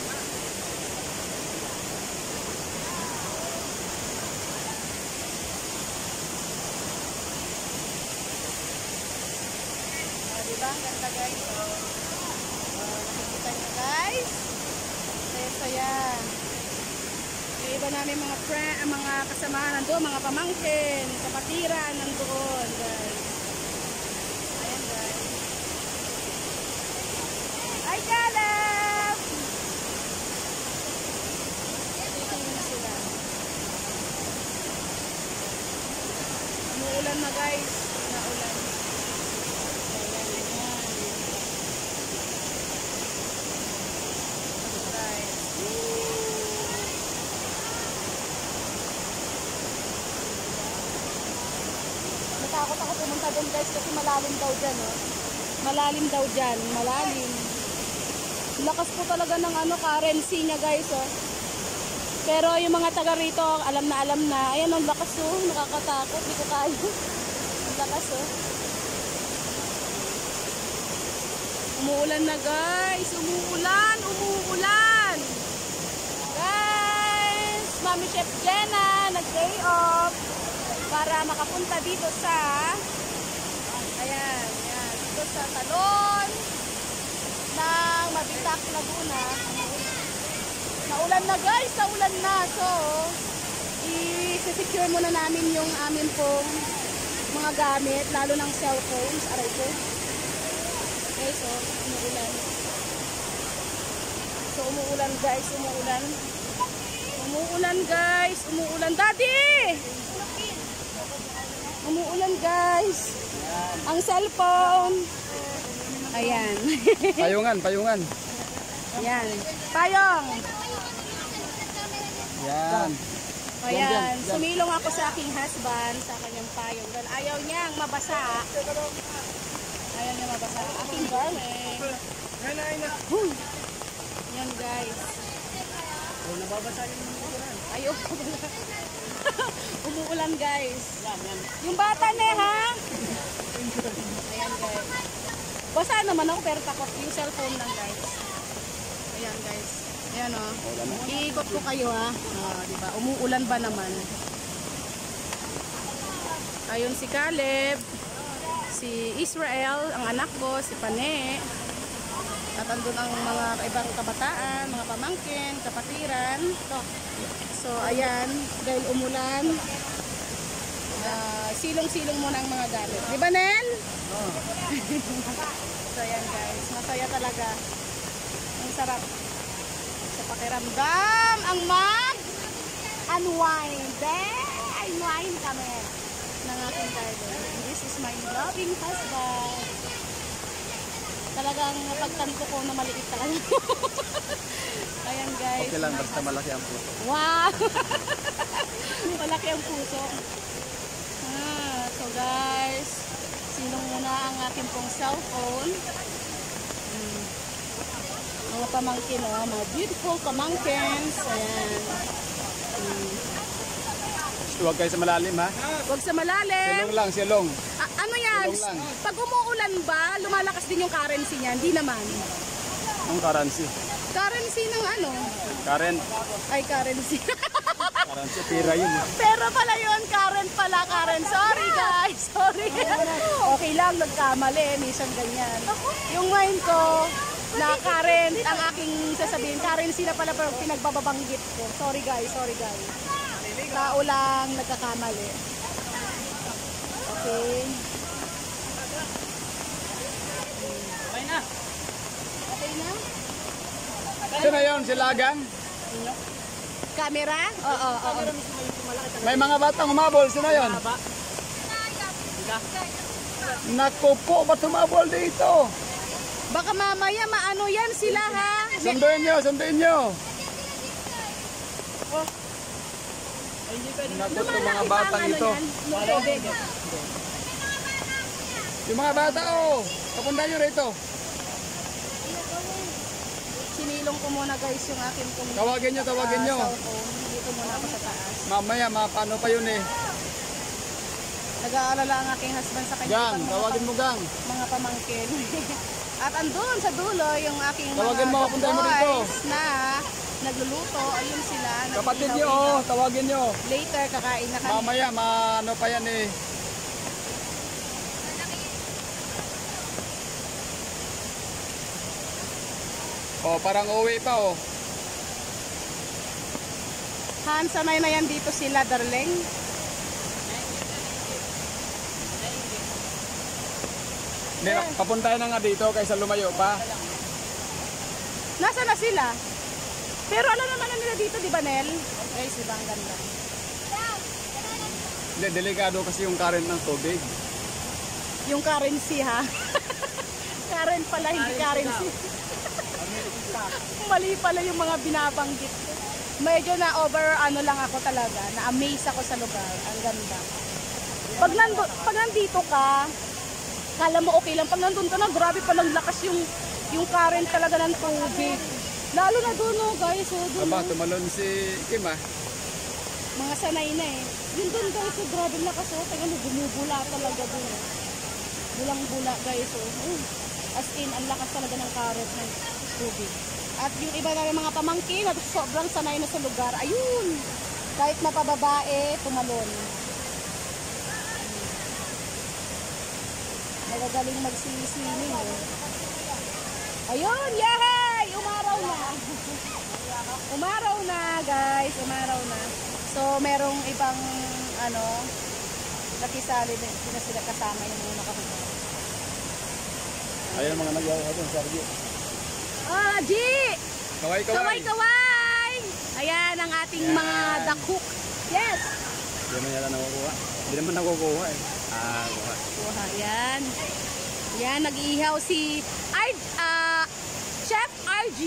Ah, diba? Ang ganda guys. Oh. Uh, nakikita nyo guys. So yan. Yung iba namin mga friend, mga kasamahan nandoon, mga pamangkin, kapatiran nandoon, guys. Ayan guys. Hi Caleb! Dito na sila. Umuulan na guys. Naulan. Ayan, ayan. Guys. natatakot ako pumunta doon guys kasi malalim daw dyan. Oh. Malalim daw dyan. Malalim. Lakas po talaga ng ano, currency niya guys. Oh. Pero yung mga taga rito, alam na alam na. Ayan, ang lakas oh. Nakakatakot. Di ko kaya. Ang lakas oh. Umuulan na guys. Umuulan. Umuulan. Guys. Mami Chef Jenna. Nag-day off. Para makapunta dito sa ayan. Ayan. Dito sa talon ng Mabitak, Laguna. Naulan na guys. Naulan na. So, i-secure muna namin yung amin pong mga gamit. Lalo ng cellphones. Aray ko. Okay, so, umuulan. So, umuulan guys, umuulan. Umuulan guys, umuulan. Daddy! Umuulan guys. Ang cellphone. Ayan. Payungan, payungan. Ayan. Payong. Yan. Ayan. Sumilong ako sa aking husband sa kanyang payong. Dahil ayaw niyang mabasa. Ayaw niya mabasa ang aking garment. Huh. Yan guys. Oh, nababasa yung umuulan. Ayaw ko umuulan guys. Yung bata na ha. Ayan guys. Basa naman ako pero takot yung cellphone lang guys. Ayan guys. Ayan o. Oh. Iikot ko kayo ha. Oh, diba? Umuulan ba naman? Ayun si Caleb. Si Israel, ang anak ko, si Pane. At andun ang mga ibang kabataan, mga pamangkin, kapatiran. So, ayan, dahil umulan, uh, silong-silong muna ang mga gamit. Di ba, Nel? Oh. So, ayan guys, masaya talaga. Ang sarap sa pakiramdam, ang mag-unwind. Eh, unwind kami ng aking garden. This is my loving husband. Talagang pagtanto ko na maliit talaga. Ayan guys. Okay lang, basta malaki ang puso. Wow! Malaki ang puso. Ah, so guys, sinong muna ang aking pong cellphone? Hmm. Mga pamangkin, oh, mga beautiful pamangkins. Ayan. Hmm. Huwag kayo sa malalim ha. Huwag sa malalim. Silong lang, silong. A- ano yan? Silong lang. Pag umuulan ba, lumalakas din yung currency niya? Hindi naman. Ang currency. Currency ng ano? Current. Ay, currency. Currency, pira yun. eh. Pero pala yun, current pala, current. Sorry guys, sorry. Okay lang, nagkamali, minsan ganyan. Yung mind ko, na current, ang aking sasabihin, currency na pala pero pinagbababanggit ko. Sorry guys, sorry guys. Tao lang nagkakamali. Okay. Okay na. Okay na? Sino yun? Si Lagang? Camera? Oo, oo. May mga batang umabol. Sino yun? Naku po, ba't umabol dito? Baka mamaya maano yan sila ha? Sunduin nyo, sunduin nyo. Naku po, mga batang ano ito. yan, yung tubig. Yung mga bata, oh. Kapunta nyo rito. Sinilong ko muna guys yung akin kong Tawagin nyo, tawagin nyo. cellphone. Dito muna ako sa taas. Mamaya, mapano pa yun eh. Nag-aalala ang aking husband sa kanya. Gang, tawagin mo gang. Mga pamangkin. At andun sa dulo yung aking Tawagin mga mo, punta mo dito. boys na nagluluto. Ayun sila. Kapatid nyo, naghihilaw-hilaw. oh. Tawagin nyo. Later, kakain na kami. Mamaya, maano pa yan eh. Oh, parang uwi pa oh. Han, sanay na yan dito sila, darling. Hindi, papuntahin na nga dito kaysa lumayo pa. Nasa na sila? Pero ano naman na nila dito, di ba, Nel? Guys, diba ang ganda? Hindi, delikado kasi yung current ng tubig. Yung currency, ha? Current pala, hindi currency. Mali pala yung mga binabanggit ko. Medyo na over, ano lang ako talaga, na-amaze ako sa lugar. Ang ganda. Pag, nando, pag nandito ka, kala mo okay lang. Pag nandun ka na, grabe pa lang lakas yung, yung current talaga ng tubig. Lalo na doon, no, guys. So, doon, Aba, no? tumalon si Kim ah. Mga sanay na eh. Yun doon, guys. So, grabe lakas. Oh. Tingnan mo, bumubula talaga doon. Oh. Bulang-bula, guys. Oh. Uh, as in, ang lakas talaga ng current ng tubig. At yung iba na mga pamangkin at sobrang sanay na sa lugar. Ayun. Kahit mapababae, tumalon. Nagagaling mag-swimming. Eh. Ayun, yahay! Umaraw na. Umaraw na, guys. Umaraw na. So, merong ibang, ano, nakisali din. Hindi na sila kasama yung mga nakahubad. Ayan mga nagawa doon, Sergio. Ah, G! Kaway, kaway. Kaway, kaway! Ayan ang ating Yan. mga dakhook. Yes! Hindi naman yata nakukuha. Hindi naman nakukuha eh. Ah, kuha. Kuha, yan. Yan, nag-iihaw si R, uh, Chef R G.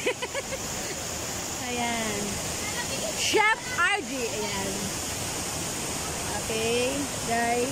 Ayan. Chef R G. Ayan. Okay, guys.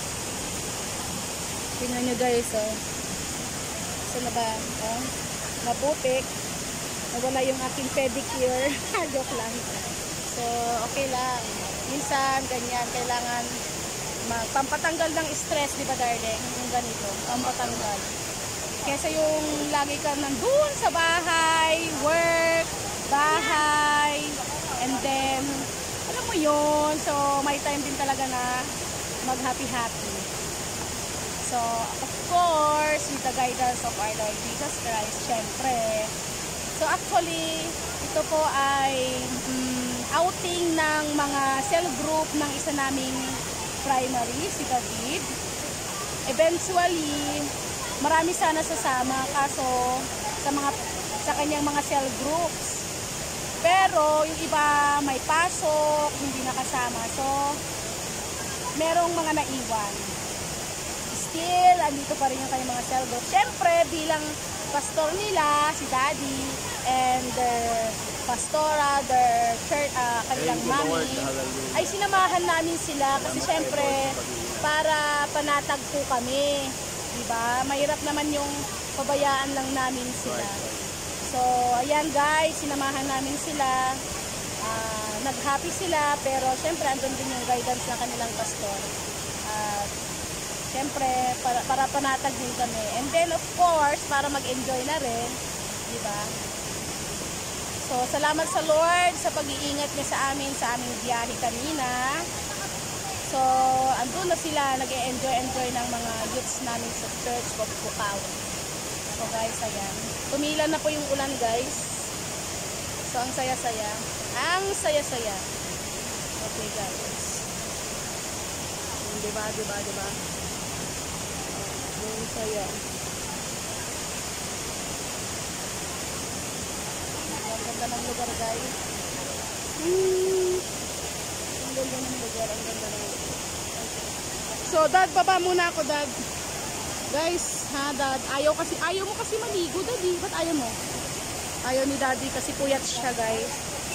Tingnan nyo guys, oh. Saan na ba? Oh, maputik. Nawala yung aking pedicure. Joke lang. So, okay lang. Minsan, ganyan, kailangan pampatanggal ng stress, di ba darling? Yung ganito, pampatanggal. Kesa yung lagi ka nandun sa bahay, work, bahay, and then, alam mo yun, so may time din talaga na mag-happy-happy. So, of course, with the guidance of our Lord Jesus Christ, syempre. So, actually, ito po ay um, outing ng mga cell group ng isa naming primary, si David. Eventually, marami sana sasama kaso sa mga sa kanyang mga cell groups. Pero yung iba may pasok, hindi nakasama. So, merong mga naiwan. Still, andito pa rin yung kanyang mga cell group. Siyempre, bilang pastor nila, si Daddy, and their pastora, their church, uh, kanilang mami, ay sinamahan namin sila kasi syempre para panatag po kami, diba? Mahirap naman yung pabayaan lang namin sila. So, ayan guys, sinamahan namin sila, uh, nag-happy sila, pero syempre andun din yung guidance ng kanilang pastor. At uh, syempre, para, para panatag din kami. And then of course, para mag-enjoy na rin, diba? So, salamat sa Lord sa pag-iingat niya sa amin, sa aming biyahe kanina. So, andun na sila, nag-e-enjoy-enjoy ng mga youths namin sa Church of Pukaw. So, guys, ayan. Tumila na po yung ulan, guys. So, ang saya-saya. Ang saya-saya. Okay, guys. Diba, diba, diba? Ang saya. Ang ganda ng lugar, guys. Hmm. Ang ganda ng lugar, ang ganda ng lugar. So, Dad, baba muna ako, Dad. Guys, ha, Dad, ayaw kasi, ayaw mo kasi maligo, Daddy. Ba't ayaw mo? Ayaw ni Daddy kasi puyat siya, guys.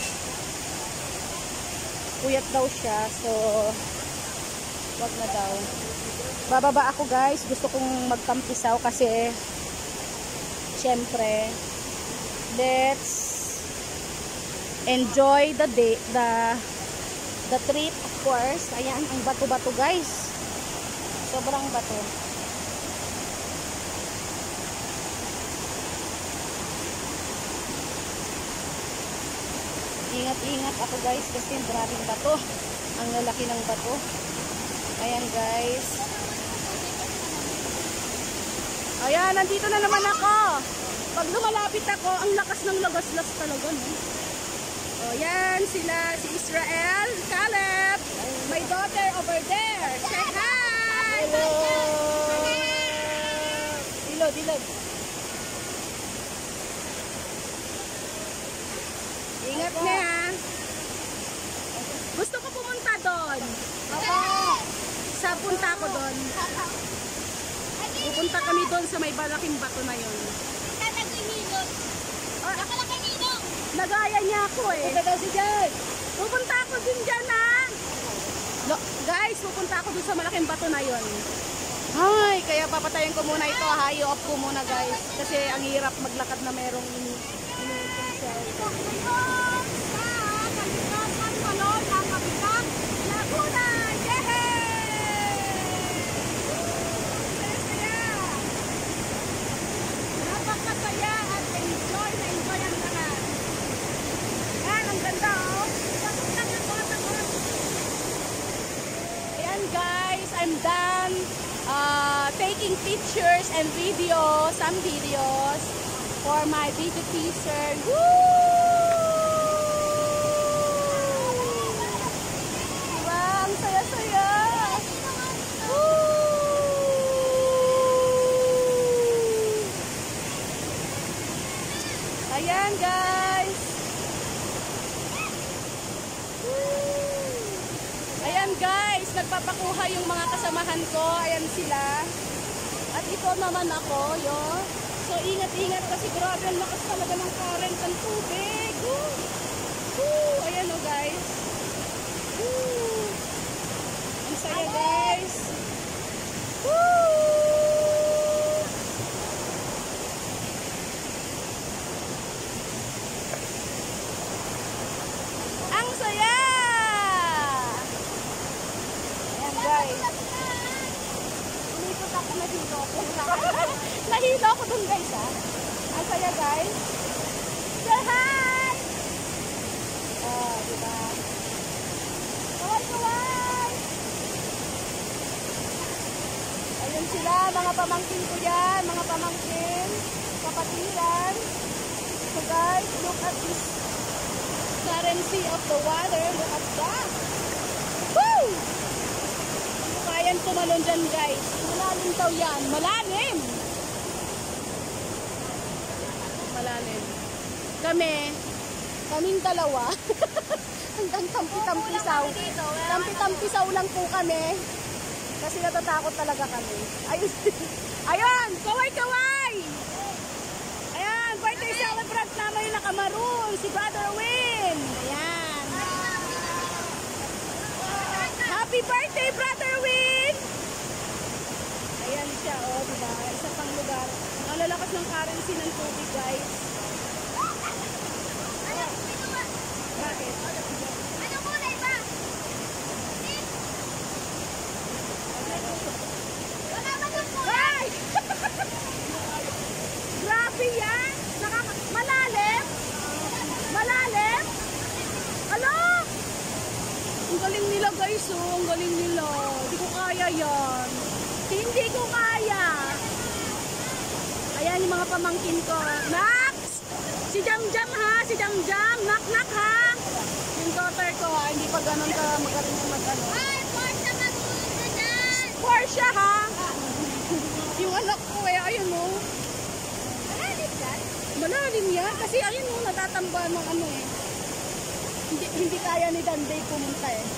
Puyat daw siya, so, wag na daw. Bababa ako, guys. Gusto kong magtampisaw kasi, syempre, let's enjoy the day, the the trip, of course. Ayan, ang bato-bato, guys. Sobrang bato. Ingat-ingat ako, guys, kasi maraming bato. Ang lalaki ng bato. Ayan, guys. Ayan, nandito na naman ako. Pag lumalapit ako, ang lakas ng lagaslas talaga, no? O, yan sila, si Israel, Caleb, my daughter over there. Say hi! Hello! Dilod, dilod. Ingat na, ha? Gusto ko pumunta doon. Sa punta ko doon. Pupunta kami doon sa may malaking bato na yun. Nagaya niya ako eh. Pupunta daw si Jan. Pupunta ako din dyan, ha? No, guys, pupunta ako dun sa malaking bato na yon. Ay, kaya papatayin ko muna ito. Ha, i-off ko muna guys. Kasi ang hirap maglakad na merong ini iniintong cellphone. Laguna! Yehey! Saya-saya! Napakasaya at enjoy na enjoy ang lahat. Yan, ang ganda oh. Takot lang ako, takot. Ayan guys, I'm done uh, taking pictures and videos, some videos for my video teaser. Woo! Ang saya-saya. Ayan guys. Ayan guys, nagpapakuha yung mga kasamahan ko. Ayan sila. At ito naman ako, yo. So ingat-ingat kasi grabe ang lakas talaga ng current ng tubig. Woo! Woo! Ayan o guys. Woo! Ang saya guys. Woo! Ang saya! Ayan guys. Umikot ako, nahilo ako. Nahilo ako dun guys ha. Ang saya guys. Say hi! Oh, diba? Kaway-kaway! Ayun sila, mga pamangkin ko yan, mga pamangkin, kapatiran. So guys, look at this currency of the water. Look at that. Woo! Kayan tumalon dyan guys. Malalim daw yan. Malalim! Malalim. Kami, kaming dalawa. Hanggang tampi-tampisaw. Tampi-tampisaw lang po kami. Kasi natatakot talaga kami. Ayun. Ayun! Kaway-kaway! Ayan! Birthday celebrant naman yung nakamaroon. Si Brother Win. Ayan. Happy birthday, Brother Win! Ayan siya, oh, diba? Isa pang lugar. Ang lalakas ng currency ng tubig, guys. Bakit? Ano kulay ba? Wala ba ng kulay? Ay! Grabe yan! Nakaka malalim! Malalim! Alo! Ang galing nila guys, oh. Ang galing nila. Hindi ko kaya yan. Hindi ko kaya. Ayan yung mga pamangkin ko. Max! Si Jam Jam ha! Si Jam Jam! Knock knock ha! Yung daughter ko ha, hindi pa ganun ka magaling na mag-ano. Ay, Porsche matulog na dyan! Porsche ha! Yung anak ko eh, ayun o. Malalim dyan? Malalim yan. Kasi ayun o, natatamba ng ano eh. Hindi, hindi kaya ni Danday pumunta eh.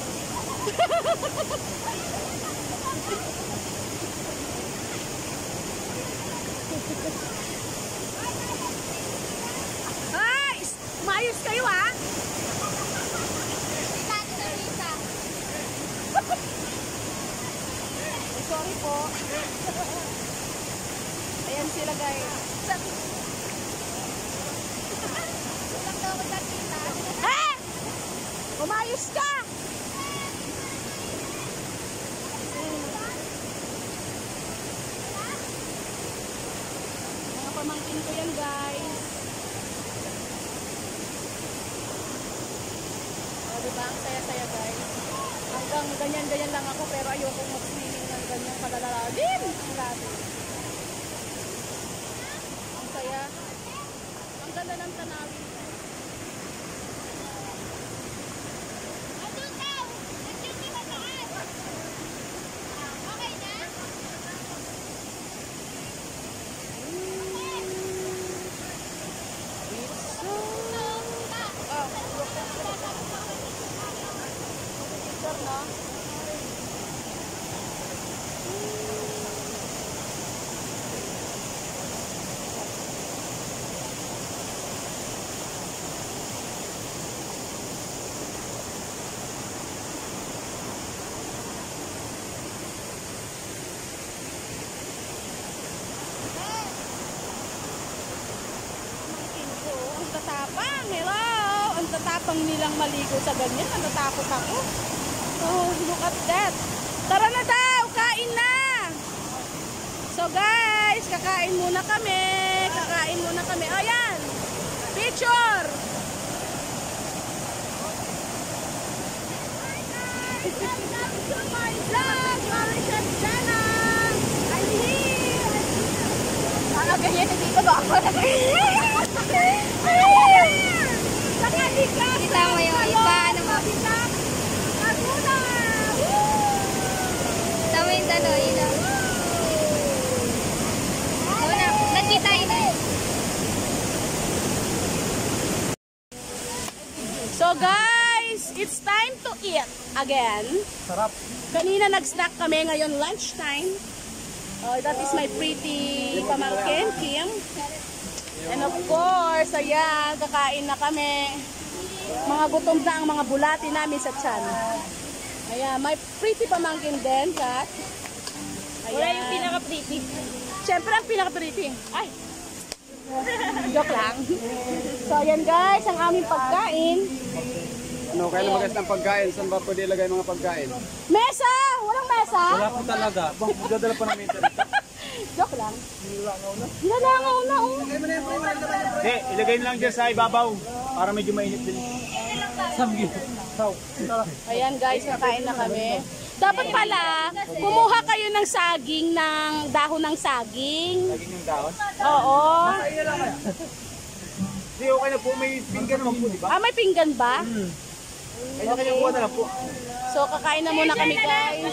Ay! Mayos kayo ha! Tati na Lisa. Sorry po. Ayan sila guys. Tulak daw ako sa tita. Ha! Umayos ka! Mga pamangkin ko yan guys. O diba? Ang saya-saya guys. Hanggang ganyan-ganyan lang ako pero ayoko mag-swimming ng ganyang kalalalim. Grabe. Ang saya. Ang ganda ng tanawin. Andun daw! Nandiyan di ba taas? Okay na? It's so... Oh, picture na. pang nilang maligo sa ganyan. Natatakot ako. Oh, look at that. Tara na daw, kain na. So guys, kakain muna kami. Kakain muna kami. Ayan. Picture. Welcome to my vlog, Marisha Jana. I'm here. Ano ganyan, hindi ko ba ako nakalikas. Kita mo yung iba, ano mo? Laguna. Tama yung dalo, ilaw. Wala, nagkita yun eh. So guys, it's time to eat again. Sarap. Kanina nag-snack kami, ngayon lunchtime. Oh, that is my pretty pamangkin, Kim. And of course, ayan, kakain na kami. Mga gutom na ang mga bulati namin sa tiyan. Ayan, my pretty pamangkin din, Kat. Ayan. Wala yung pinaka-pretty. Siyempre ang pinaka-pretty. Ay! Joke lang. So, ayan guys, ang aming pagkain. Ano, kaya lumagas ng pagkain? Saan ba pwede ilagay mga pagkain? Mesa! Walang mesa? Wala po talaga. Bang, dadala pa namin ito. Joke lang. Nilalangaw na, oh. Hindi, ilagay lang dyan sa ibabaw. Para medyo mainit din. Samgi. Ayan guys, kakain na kami. Dapat pala, kumuha kayo ng saging, ng dahon ng saging. Laging yung dahon. Oo. Hindi, okay na po. May pinggan naman po, di ba? Ah, may pinggan ba? Kaya kanya kuha na lang po. So, kakain na muna kami guys.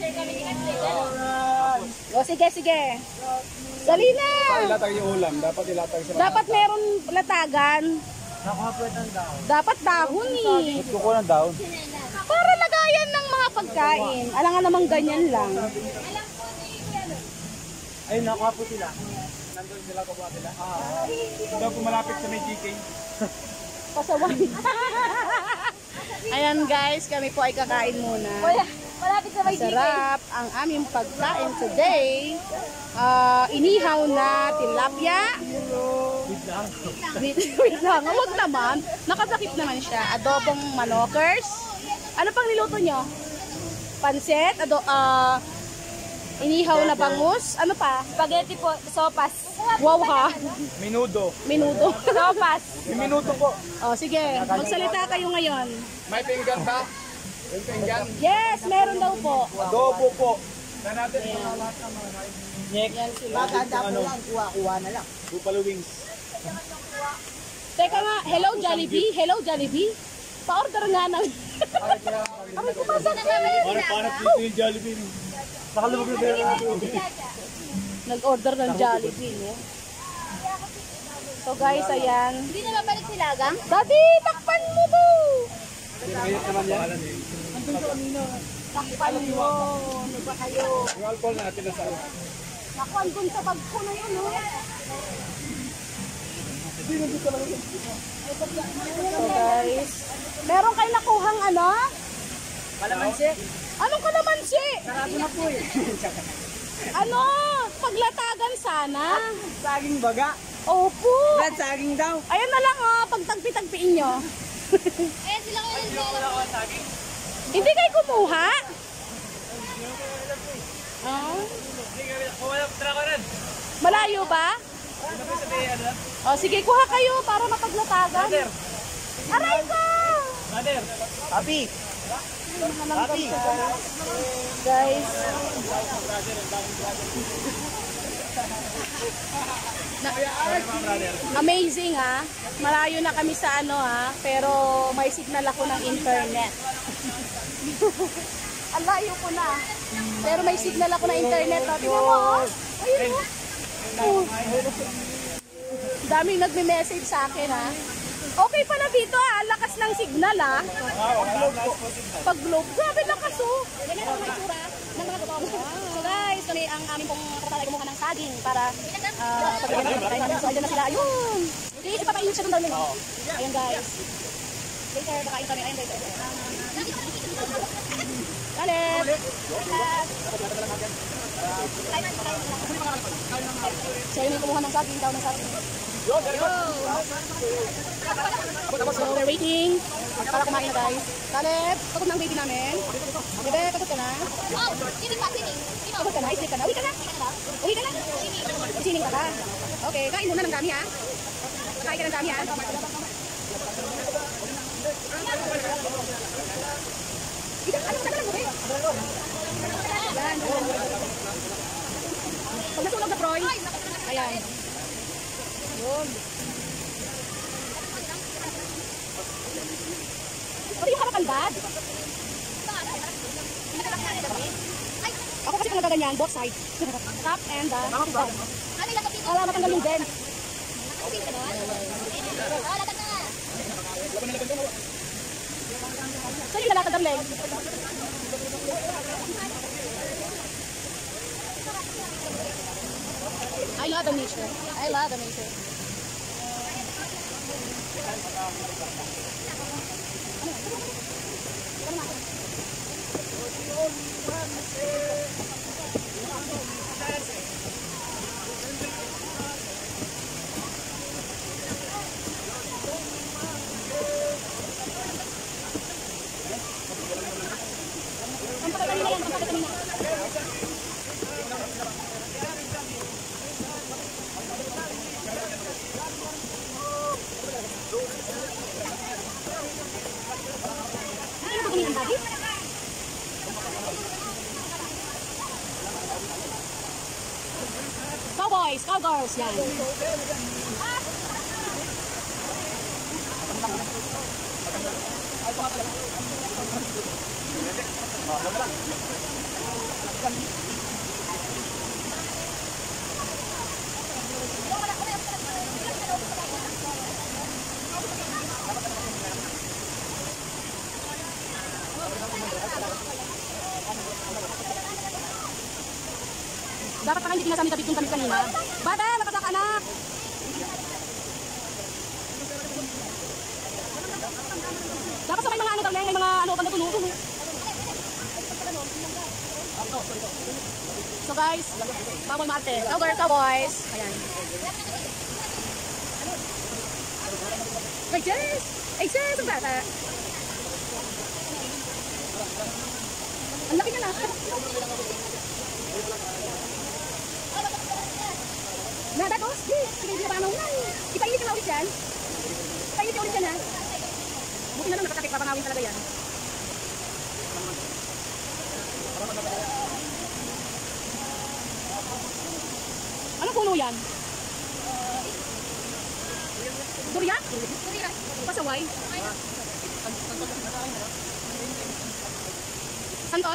O, sige, sige. Dali na! Ilatag yung ulam. Dapat ilatag sa Dapat meron latagan. Nakuha po itong dahon. Dapat dahon eh. Kukuha ng dahon. Para lagayan ng mga pagkain. Alam nga namang ganyan lang. Ayun, nakuha po sila. Nandun sila, kukuha sila. Ah. Daw po malapit sa may G K. Pasaway. Ayan guys, kami po ay kakain muna. Malapit sa may G K. Masarap ang aming pagkain today. Ah, inihaw na tilapia. Wait, wait lang, huwag naman. Nakasakit naman siya. Adobong manokers. Ano pang niluto nyo? Pansit, ado, ah, inihaw na bangus. Ano pa? Spaghetti po, sopas. Wow ha? Minudo. Minuto. Sopas. May minuto po. Oh, sige, magsalita kayo ngayon. May pinggan ba? May pinggan. Yes, meron daw po. Adobo po. Na natin mga lahat ng mga next. Yan sila. Maganda po lang, kuha-kuha na lang. Buffalo wings. Teka nga, hello Jollibee, hello Jollibee. Pa-order nga ng... Kami kumasak na kami. Para para dito yung Jollibee. Nakalubog na pera natin. Nag-order ng Jollibee, no? So guys, ayan. Hindi na mabalik si Lagang? Daddy, takpan mo po! Pinahit naman yan. Takpan mo! Ano ba kayo? Yung alcohol natin na saan. Naku, andun sa bag ko na yun, no? So guys, meron kayo nakuhang ano? Kalamansi. Anong kalamansi? Sarado na po eh. Ano? Paglatagan sana. Saging baga. Opo. Brad, saging daw. Ayan na lang oh, pagtagpi-tagpiin nyo. Ayan sila ko yung Hindi kayo kumuha? Oh. Malayo ba? O sige, kuha kayo para mapaglatagan. Aray ko! Mother. Happy. Happy. Guys. Na, amazing ha. Malayo na kami sa ano ha. Pero may signal ako ng internet. Ang layo ko na. Pero may signal ako ng internet. Ha. Tingnan mo oh. Ayun oh. Daming nagme-message sa akin ha. Okay pala dito ah, ang lakas ng signal ah. Pag globe, grabe lakas oh. Ganyan ang may tsura ng mga totoo. So guys, kami ang aming pong katatay kumuha ng saging para uh, pagkakita ng patay namin. So andyan na sila, ayun. Okay, ipapainit siya doon daw nila. Ayun guys. Later, kakain kami. Ayun guys. Galit. So yun yung kumuha ng saging, daw ng saging. Yo! So, we're waiting para kumain na guys. Caleb, pagod na ang baby namin. Bebe, pagod ka na? Oh, sini pa, sini. Sino? Pagod ka na? Sleep ka na? Uwi ka na? Uwi ka na? Sining ka ba? Okay, kain muna ng dami ha. Kain ka ng dami ha. Ano ka na lang, Bebe? Yan. Pag natulog na, Troy. Ayan. Yun. Ano yung harapan bad? Ako kasi kung nagaganyan, both sides. Top and the bottom. Ano yung lapit dito? Wala matanggal yung dent. Lapit ka doon? Oh, latag na. Saan yung nalatag ang leg? I love the nature. I love the nature. Pampakanina yan, pampakanina. Ano yung ang body? Cowboys, cowgirls, yan. Dapat pa hindi pinasami tabi kami kanina. Bata, makasak anak! Dapat sa may mga ano daw, may mga ano pang natunog. So guys, bawal marte. Cowgirl, cowboys. Ayan. Ay, Jess! Ay, Jess! Ang bata! Ang laki na na. Nadagos, Jess! Sige, hindi na panaw na. Ipainit ka na ulit yan. Ipainit ka ulit yan ha. Buti na lang nakasakit, papangawin talaga yan. Anong puno yan? Durian? Durian. Pasaway? Santol?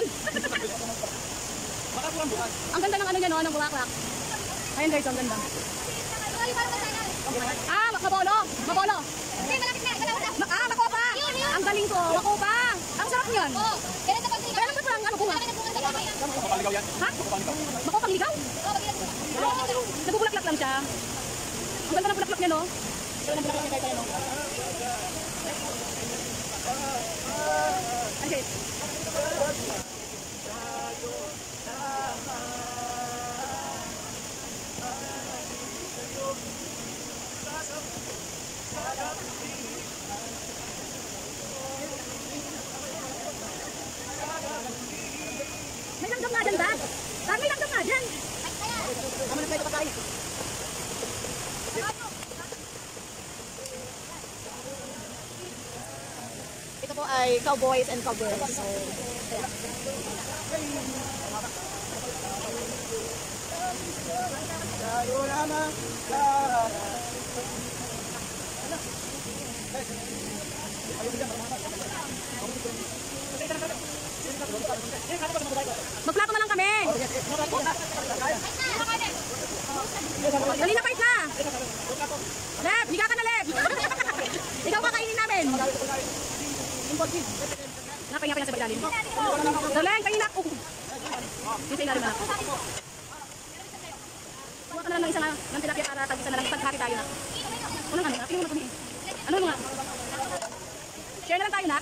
Ang ganda ng ano niya no, ng bulaklak. Ayan guys, ang ganda. Ah, mabolo! Mabolo! Ma ah, makopa! Ang galing ko, makopa! Ang sarap niyan! Kaya lang ba parang ano bunga? Ha? Makopang ligaw? Nagbubulaklak lang siya. Ang ganda ng bulaklak niya, no? Ang ganda ng bulaklak niya, no? Okay. May langgam nga dyan, Dad. Dad, may langgam nga dyan. Tama na tayo kapatay. Ito po ay cowboys and cowgirls. So, magplato na lang kami. Dali na fight na. Leb, higa ka na, Leb. Ikaw kakainin namin. Napay-napay na sa pagdalim. Darleng, kainin na. Oh. Dito yung narin na. Kuha ka na lang ng isa na ng tilapia para tag-isa na lang. Tag-hati tayo na. Ano nga, tingin mo na kumihin. Ano nga? Share na lang tayo na.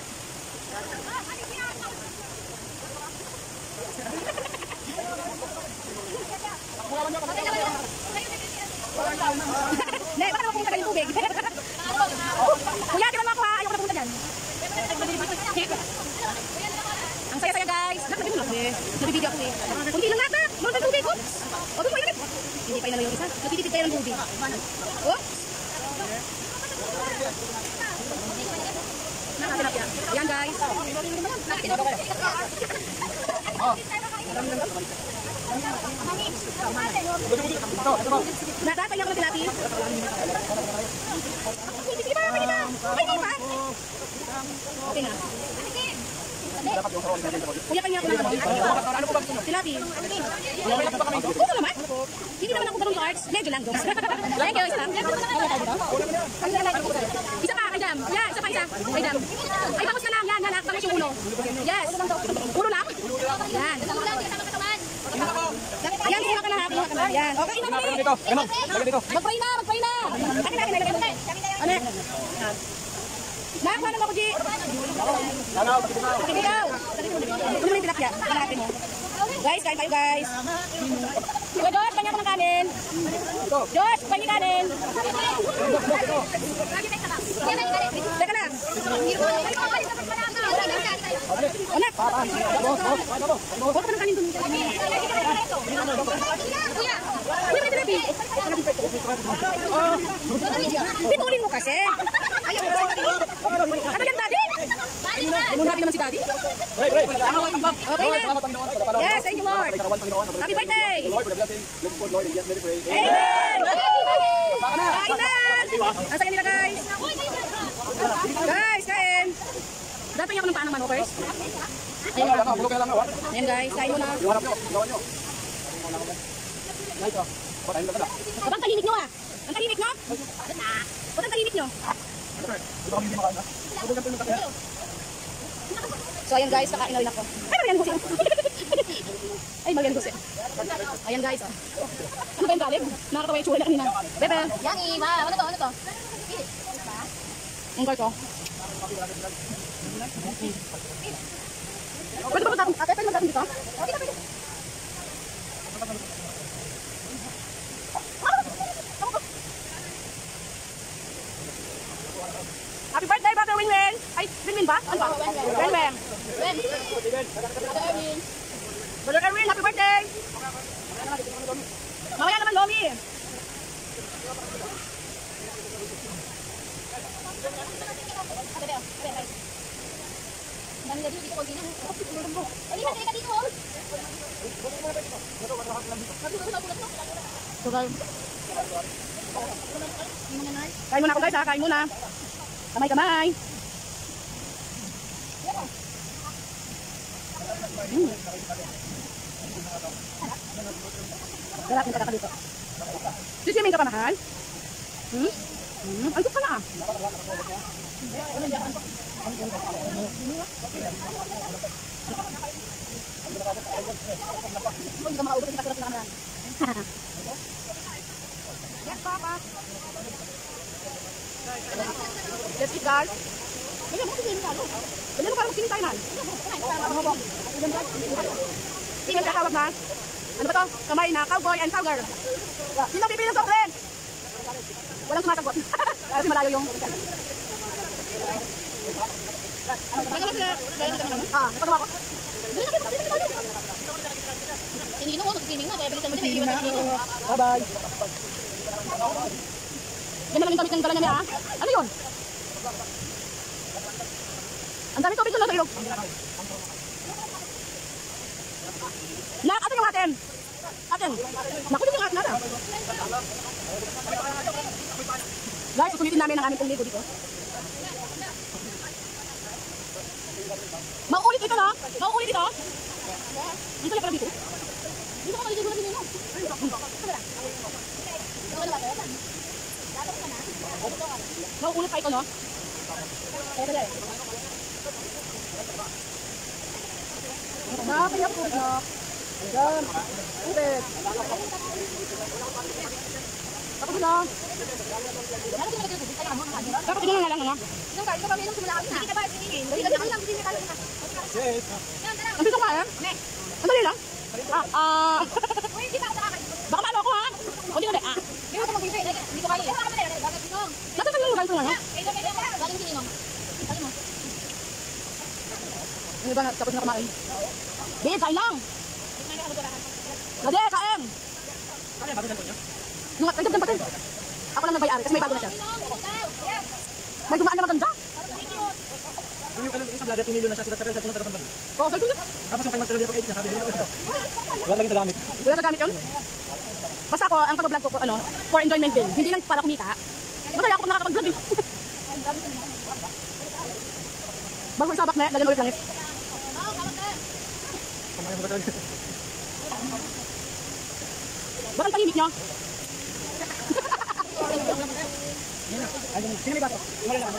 Ne, baka naman pumunta ka yung tubig. Kuya, tinan mo ako ha. Ayoko na pumunta dyan. Ang saya-saya guys. Nakapagin mo lang eh. Nabibigyan ako eh. Kunti lang nata. Meron tayong tubig. Oops. O, doon po init. Hindi pa inalaw yung isa. Nagtitipid tayo ng tubig. Oops. Nakatilapia. Ayan guys. Nata, kaya ko na tilapia. Sige pa, pwede pa. Pwede pa. Okay na. Kuya, kanya ako lang kami. Tilapia. Oo naman. Hindi naman ako ganun cards. Medyo lang doon. Thank you, isa lang. Isa pa, kay Jam. Yan, isa pa, isa. Kay Jam. Ay, bangus na lang. Yan, yan. Bangus yung ulo. Yes. Ulo lang. Yan. Ayan, kuha ka na ha. Kuha ka na. Yan. Okay, ina kami. Dito, ganun. Lagay dito. Mag-pray na, mag-pray na. Akin na, akin na, akin na. Ano? Nakakuha na mo ako, G. Lanaw, dito na. Sige, ikaw. Ano naman yung tilapia? Kalahati mo. Guys, kain tayo, guys. Kuya Josh, panya ko ng kanin. Josh, panya kanin. Teka lang. Anak. Huwag ka ng kanin dun. Kuya, kuya may tilapi. Pitulin mo kasi. Ano yan, Daddy? Inunabi naman si Daddy. Okay na. Yes, thank you, Lord. Happy birthday. Amen. Kain na. Ang saya nila, guys. Guys, kain. Dapat ako ng paanang manok first. Ayan, guys. Kain mo na. Ba't ang tahimik nyo ah? Ang tahimik nyo? Ba't ang tahimik nyo? So ayan guys, kakain na rin ako. Ay, Marian Jose. Ay, Marian Jose. Ayan guys. Oh. Ano ba yung galing? Nakakatawa yung tsura na kanina. Bebe. Yangi, ma. Ano to? Ano to? Ang ko. Pwede ba magkakong? Ate, pwede magkakong dito? Okay, pwede. Happy birthday, Brother Winwin! Ay, Winwin ba? Ano ba? Winwin. Wen. Ate Erwin. Brother Erwin, happy birthday! Mamaya naman, Lomi! Ate Beo. Ate Beo. Dami na dito. Dito ko ginang. Ay, hindi ka dito. So guys, kain muna ako guys ha, kain muna. Kamay kamay. Hmm. Sarap yung pagkaka dito. Sisimin ka pa mahal? Hmm? Hmm? Ay, ka na ah. Hindi ka makaubos, hindi ka sarap na kanalan. Yes, Papa. Let's eat, guys. Bigyan mo kasi yung lalo. Bigyan mo para magsinig tayo, man. Sino ang kakawag na? Ano ba to? Kamay na cowboy and cowgirl. Sino pipili ng soft drink? Walang sumasagot. Kasi malayo yung... Ah, pagawa ko. Sinino ko, magsining na. Kaya bilisan mo din. Bye-bye. Yan na lang yung gamit ng gala niya, ha? Ano yun? Ang dami tubig doon sa ilog. Nak, atin yung atin. Atin. Naku, yung atin natin. Guys, susulitin namin ang aming pungligo dito. Mauulit ito na. Mauulit ito. Dito lang pala dito. Dito ka maligo na din yun. Mauulit pa ito, no? Kaya kaya eh. Nakapin niya po na. Ayan. Ulit. Tapos na. Tapos na nga lang, ano? Nung kahit kami nung simula kami na. Kita ba? Sige. Dali lang, lang. Hindi na kami na. Ang bito nga, eh? Ang dali lang? Ah, ah. Uy, hindi pa ako nakakain. Baka malo ako, ha? O, di na, ah. Hindi ko mag-ibig. Hindi ko kaya. Nasaan ka yung lugar ito nga, no? Ito, ito. Yung iba, tapos na kumain. Babe, kain lang! Lade, kain! Nung at nagdagdag pa rin. Ako lang nagbayari kasi may bago na siya. May dumaan na maganda. Yung kanan isang lagat tumilo na siya sila sa punta sa Oo, sabi ko na. Tapos yung pagmagsalita ko eight na sabi niya. Wala lagi sa gamit. Wala sa gamit yun. Basta ako, ang pag-vlog ko, ano, for enjoyment din. Hindi lang para kumita. Masaya ako pag nakakapag-vlog eh. Bago isabak na, lagyan ulit langit. Bakit tahimik niyo? Sino may bato? Wala na.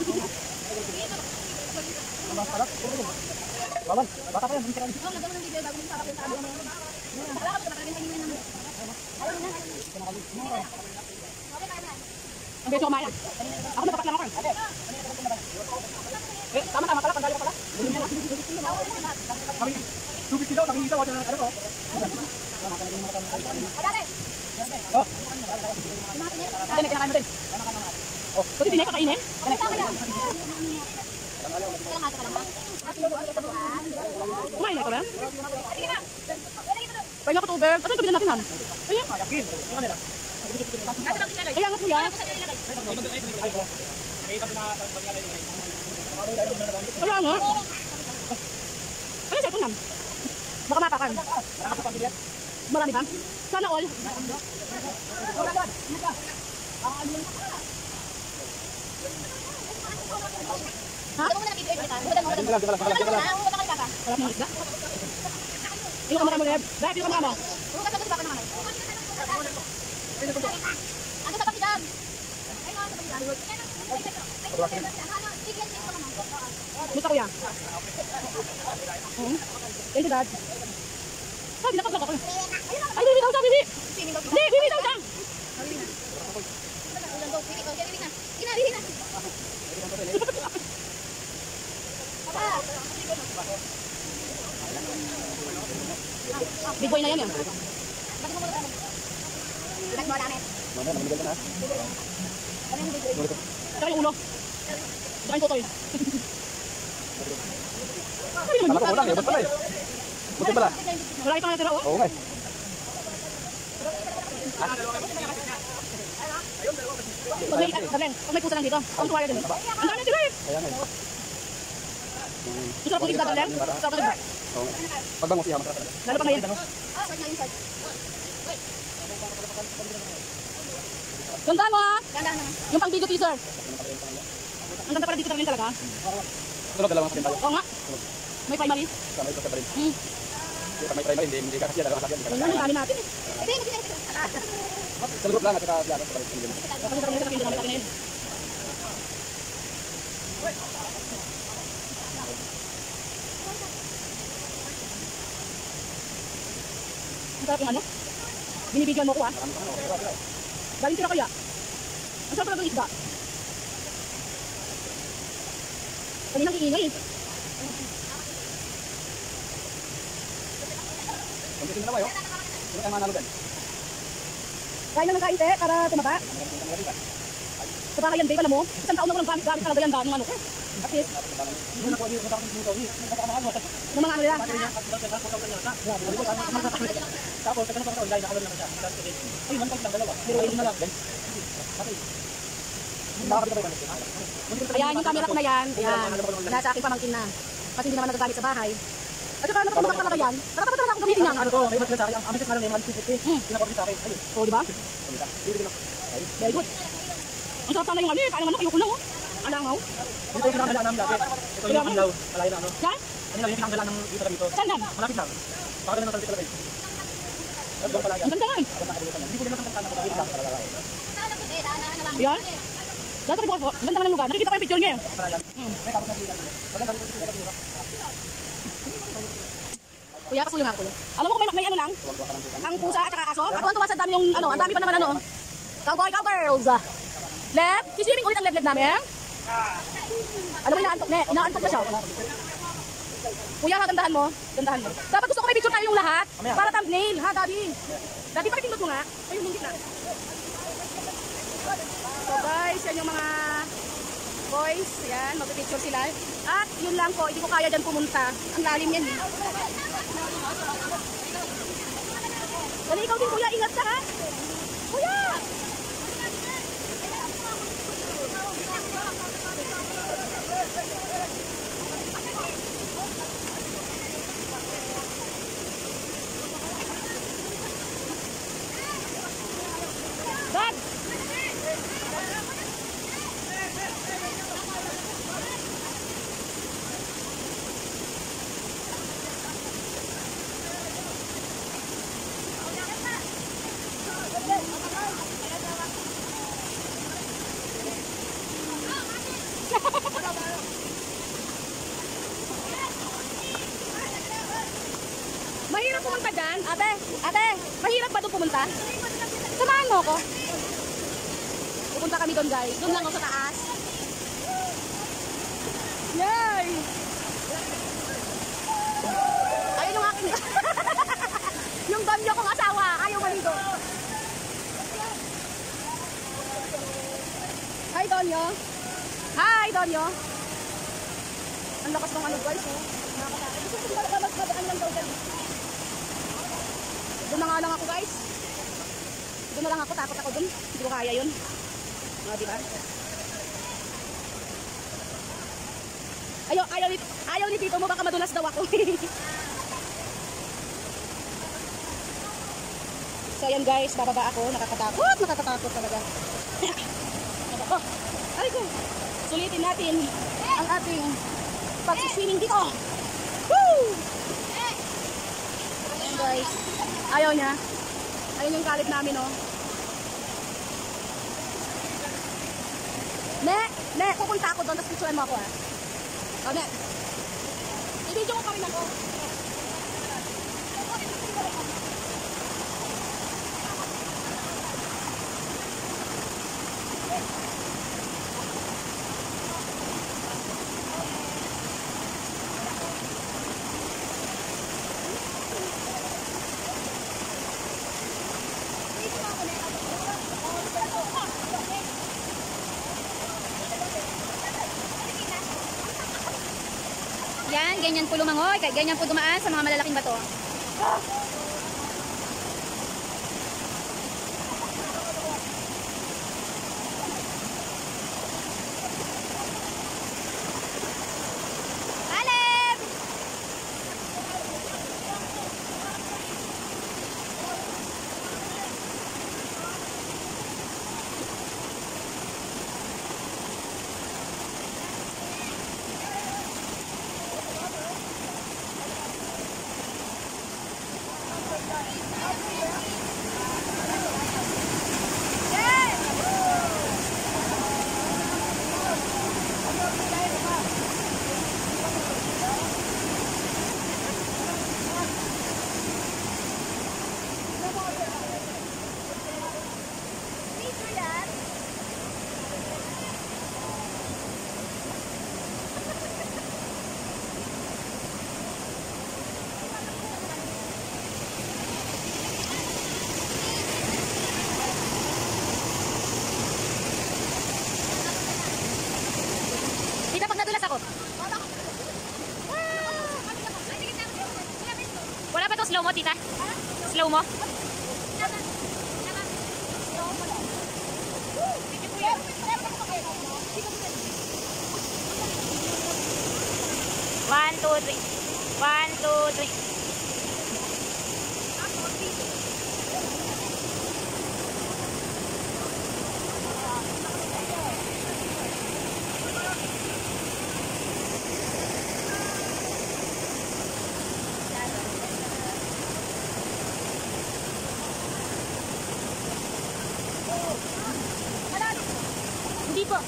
Baban, bata pa yan. Ang beso umaya. Ako napapak lang ako. Eh, tama-tama pala, pagdali ko pala. Kami, two fifty daw, kami isa, wala na ano ko. Oh. Ate, may kinakain mo din. Oh, kasi tinay kakainin. Kumain na ko rin. Pahinga ko tuber. Ito yung tubilan natin, Han. Ayan. Ayan nga kuya. Ayan nga. Ano siya ito, Han? Baka makakan. Marami ba? Sana all. Ha? Harap ng isda? Yung kamera mo, Reb. Reb, yung kamera mo. Musta kuya? Hmm? Thank you, Dad. Ah, binapaglag ako. Ay, bibi daw siya, bibi! Hindi, bibi daw siya! Big boy na yan yan. Saka yung ulo. Saka yung tutoy. Kala ko ulang, yabot pala eh. Buti pala. Wala itong natira, oh. Oo nga eh. Pag may, Darlene, pag may pusa lang dito, ang tuwala din. Ang dami sila eh. Kaya nga eh. Gusto na po isda, Darlene? Gusto na po isda. Oo nga. Pagbango siya, masarap talaga. Lalo pa ngayon. Ganda mo ha? Yung pang video teaser. Ang ganda pala dito Darlene talaga. Tulog dalawang sa tayo. Oo nga. May primary. Sama ito sa parin. Hmm. Yung may primary, hindi hindi ka kasi dalawang sakyan. Ganyan, ang dami natin eh. Sa group lang at saka vlog sa parin. Kasi sa kanila sa pinto namin natin ngayon. Ang sarap yung ano? Binibigyan mo ko ha? Galing sila kaya? Ang sarap talagang isda. Kaninang iingay eh. Kung gusto mo na kayo, sino kayo manalugan? Kain lang ng kain te para tumaba. Sa bahay yan babe, alam mo? Isang taon na ko lang gamit-gamit talaga yan daan yung ano ko. At least, ng mga ano nila. Tapos, kasi sa online, nakalun naman siya. Ay, one point lang, dalawa. Biruin na lang. Ayan, yung camera ko na yan. Ayan, nasa aking pamangkin na. Kasi hindi naman nagagamit sa bahay. At saka nakapagod talaga yan. Nakapagod talaga akong gamitin yan. Ano to, may mas sa akin. Ang amin sa kanan, may one fifty. Pinapagod sa akin. Ayun. Oo, di ba? Very good. Ang sarap sana yung ano eh. Kaya naman ayoko lang oh. Alangaw. Ito yung pinanggalaan namin dati. Ito yung ilaw. Malayo na ano. Yan? Ano lang yung pinanggalaan ng dito dito. Saan yan? Malapit lang. Baka na ng salpit talaga. At doon pala yan. Ang ganda nga eh. Hindi ko din nakakantana ko. Dito lang talaga. Yan? Dati ko po, ganda nga ng lugar. Nakikita ko yung picture niya eh. Kuya, kasulong ako. Alam mo kung may, may ano lang? Ang pusa at saka aso? Ako ang tumasad dami yung ano, ang dami pa naman ano. Cowboy, cowgirls. Lep, siswimming ulit ang lep-lep namin. Alam mo, inaantok na, inaantok na siya. Kuya, ha, gandahan mo. Gandahan mo. Dapat gusto ko may picture tayo yung lahat. Para thumbnail, ha, Daddy. Daddy, pakipindot mo nga. Ayun, hindi na. So guys, yan yung mga boys. Yan, magpipicture sila. At yun lang po, hindi ko kaya dyan pumunta. Ang lalim yan eh. Dali, ikaw din kuya, ingat ka ha. Kuya! Dad! Mahirap pumunta dyan? Ate, ate, mahirap ba doon pumunta? Samahan mo ako. Pupunta kami doon guys. Doon lang ako sa taas. Yay! Ayun yung aking... yung damyo kong asawa. Ayaw maligo. Hi, Donyo. Hi, Donyo. Ang lakas ng ano guys, oh. Nakakatakot. Gusto ko magmadaan lang daw dyan. Doon na nga lang ako guys. Doon na lang ako, takot ako doon. Hindi ko kaya yun. Mga diba? Ayaw, ayaw, ni, ayaw ni Tito mo, baka madulas daw ako. So ayan guys, bababa ako. Nakakatakot, nakakatakot talaga. Oh, ay ko. Sulitin natin ang ating pagsiswimming dito. Woo! Ayan guys. Ayaw niya. Ayun yung kalit namin, oh. Ne, ne, pupunta ako doon, tapos picturean mo ako, ha. O, ne. I-video ko pa rin ako. Yan, ganyan po lumangoy, kaya ganyan po dumaan sa mga malalaking bato. Alep! Tita, pag nadulas ako. Wala pa to slow mo, tita? Slow mo? One, two, three. One, two, three. Hindi po.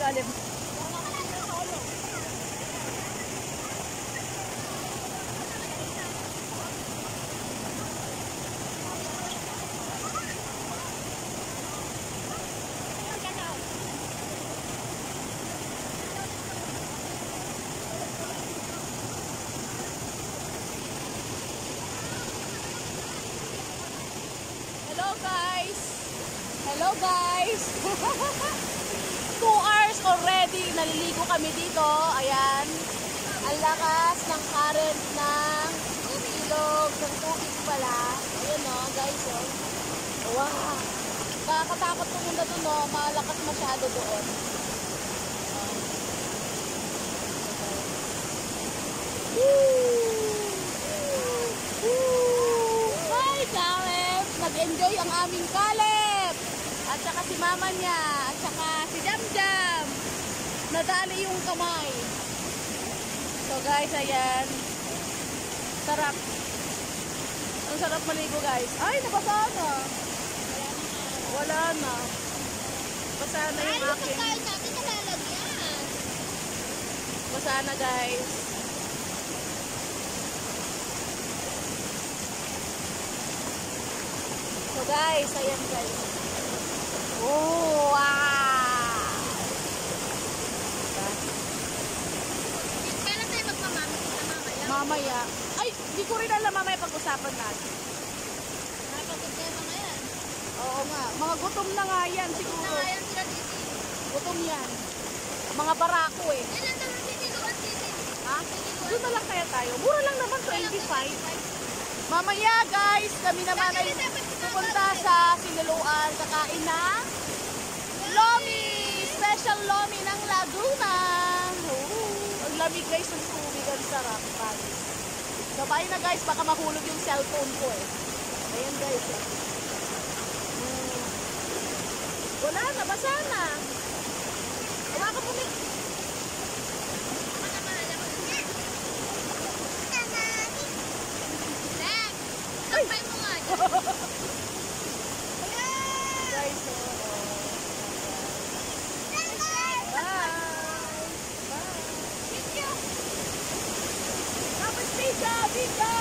ilalim. Hello guys! Hello guys! Two hours already naliligo kami dito. Ayan. Ang lakas ng current ng ilog, ng tubig pala. Ayan o, guys o. Wow! Kakatakot pumunta doon o. Malakas masyado doon. Hi, Caleb! Nag-enjoy ang aming Caleb! At saka si mama niya, at saka si Jamjam. Nadali yung kamay. So guys, ayan. Sarap. Ang sarap maligo guys. Ay, nabasa na. Wala na. Basa na yung akin. Basa na guys. So guys, ayan guys. Oh, wow! Kailan tayo magmamamit na mamaya? Mamaya. Ay, di ko rin alam mamaya pag-usapan natin. Nakapagod kayo mamaya. Oo nga. Mga gutom na nga yan siguro. Nakayan sila dito. Gutom yan. Mga barako eh. Kailan tayo titiluan dito? Ha? Doon na lang kaya tayo. Mura lang naman, twenty-five. Mamaya guys, kami naman ay pupunta sa Siniluan. Kakain ng Lomi! Special Lomi ng Laguna. Oh, ang lamig guys ng tubig. Ang sarap. Sabay na guys, baka mahulog yung cellphone ko eh. Ayan guys. Eh. Hmm. Wala na, basa na. Wala ka pumik. Sampay mo nga. Guys, oh. Bye. Bye. Video. Tapos video, video.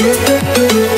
Bye!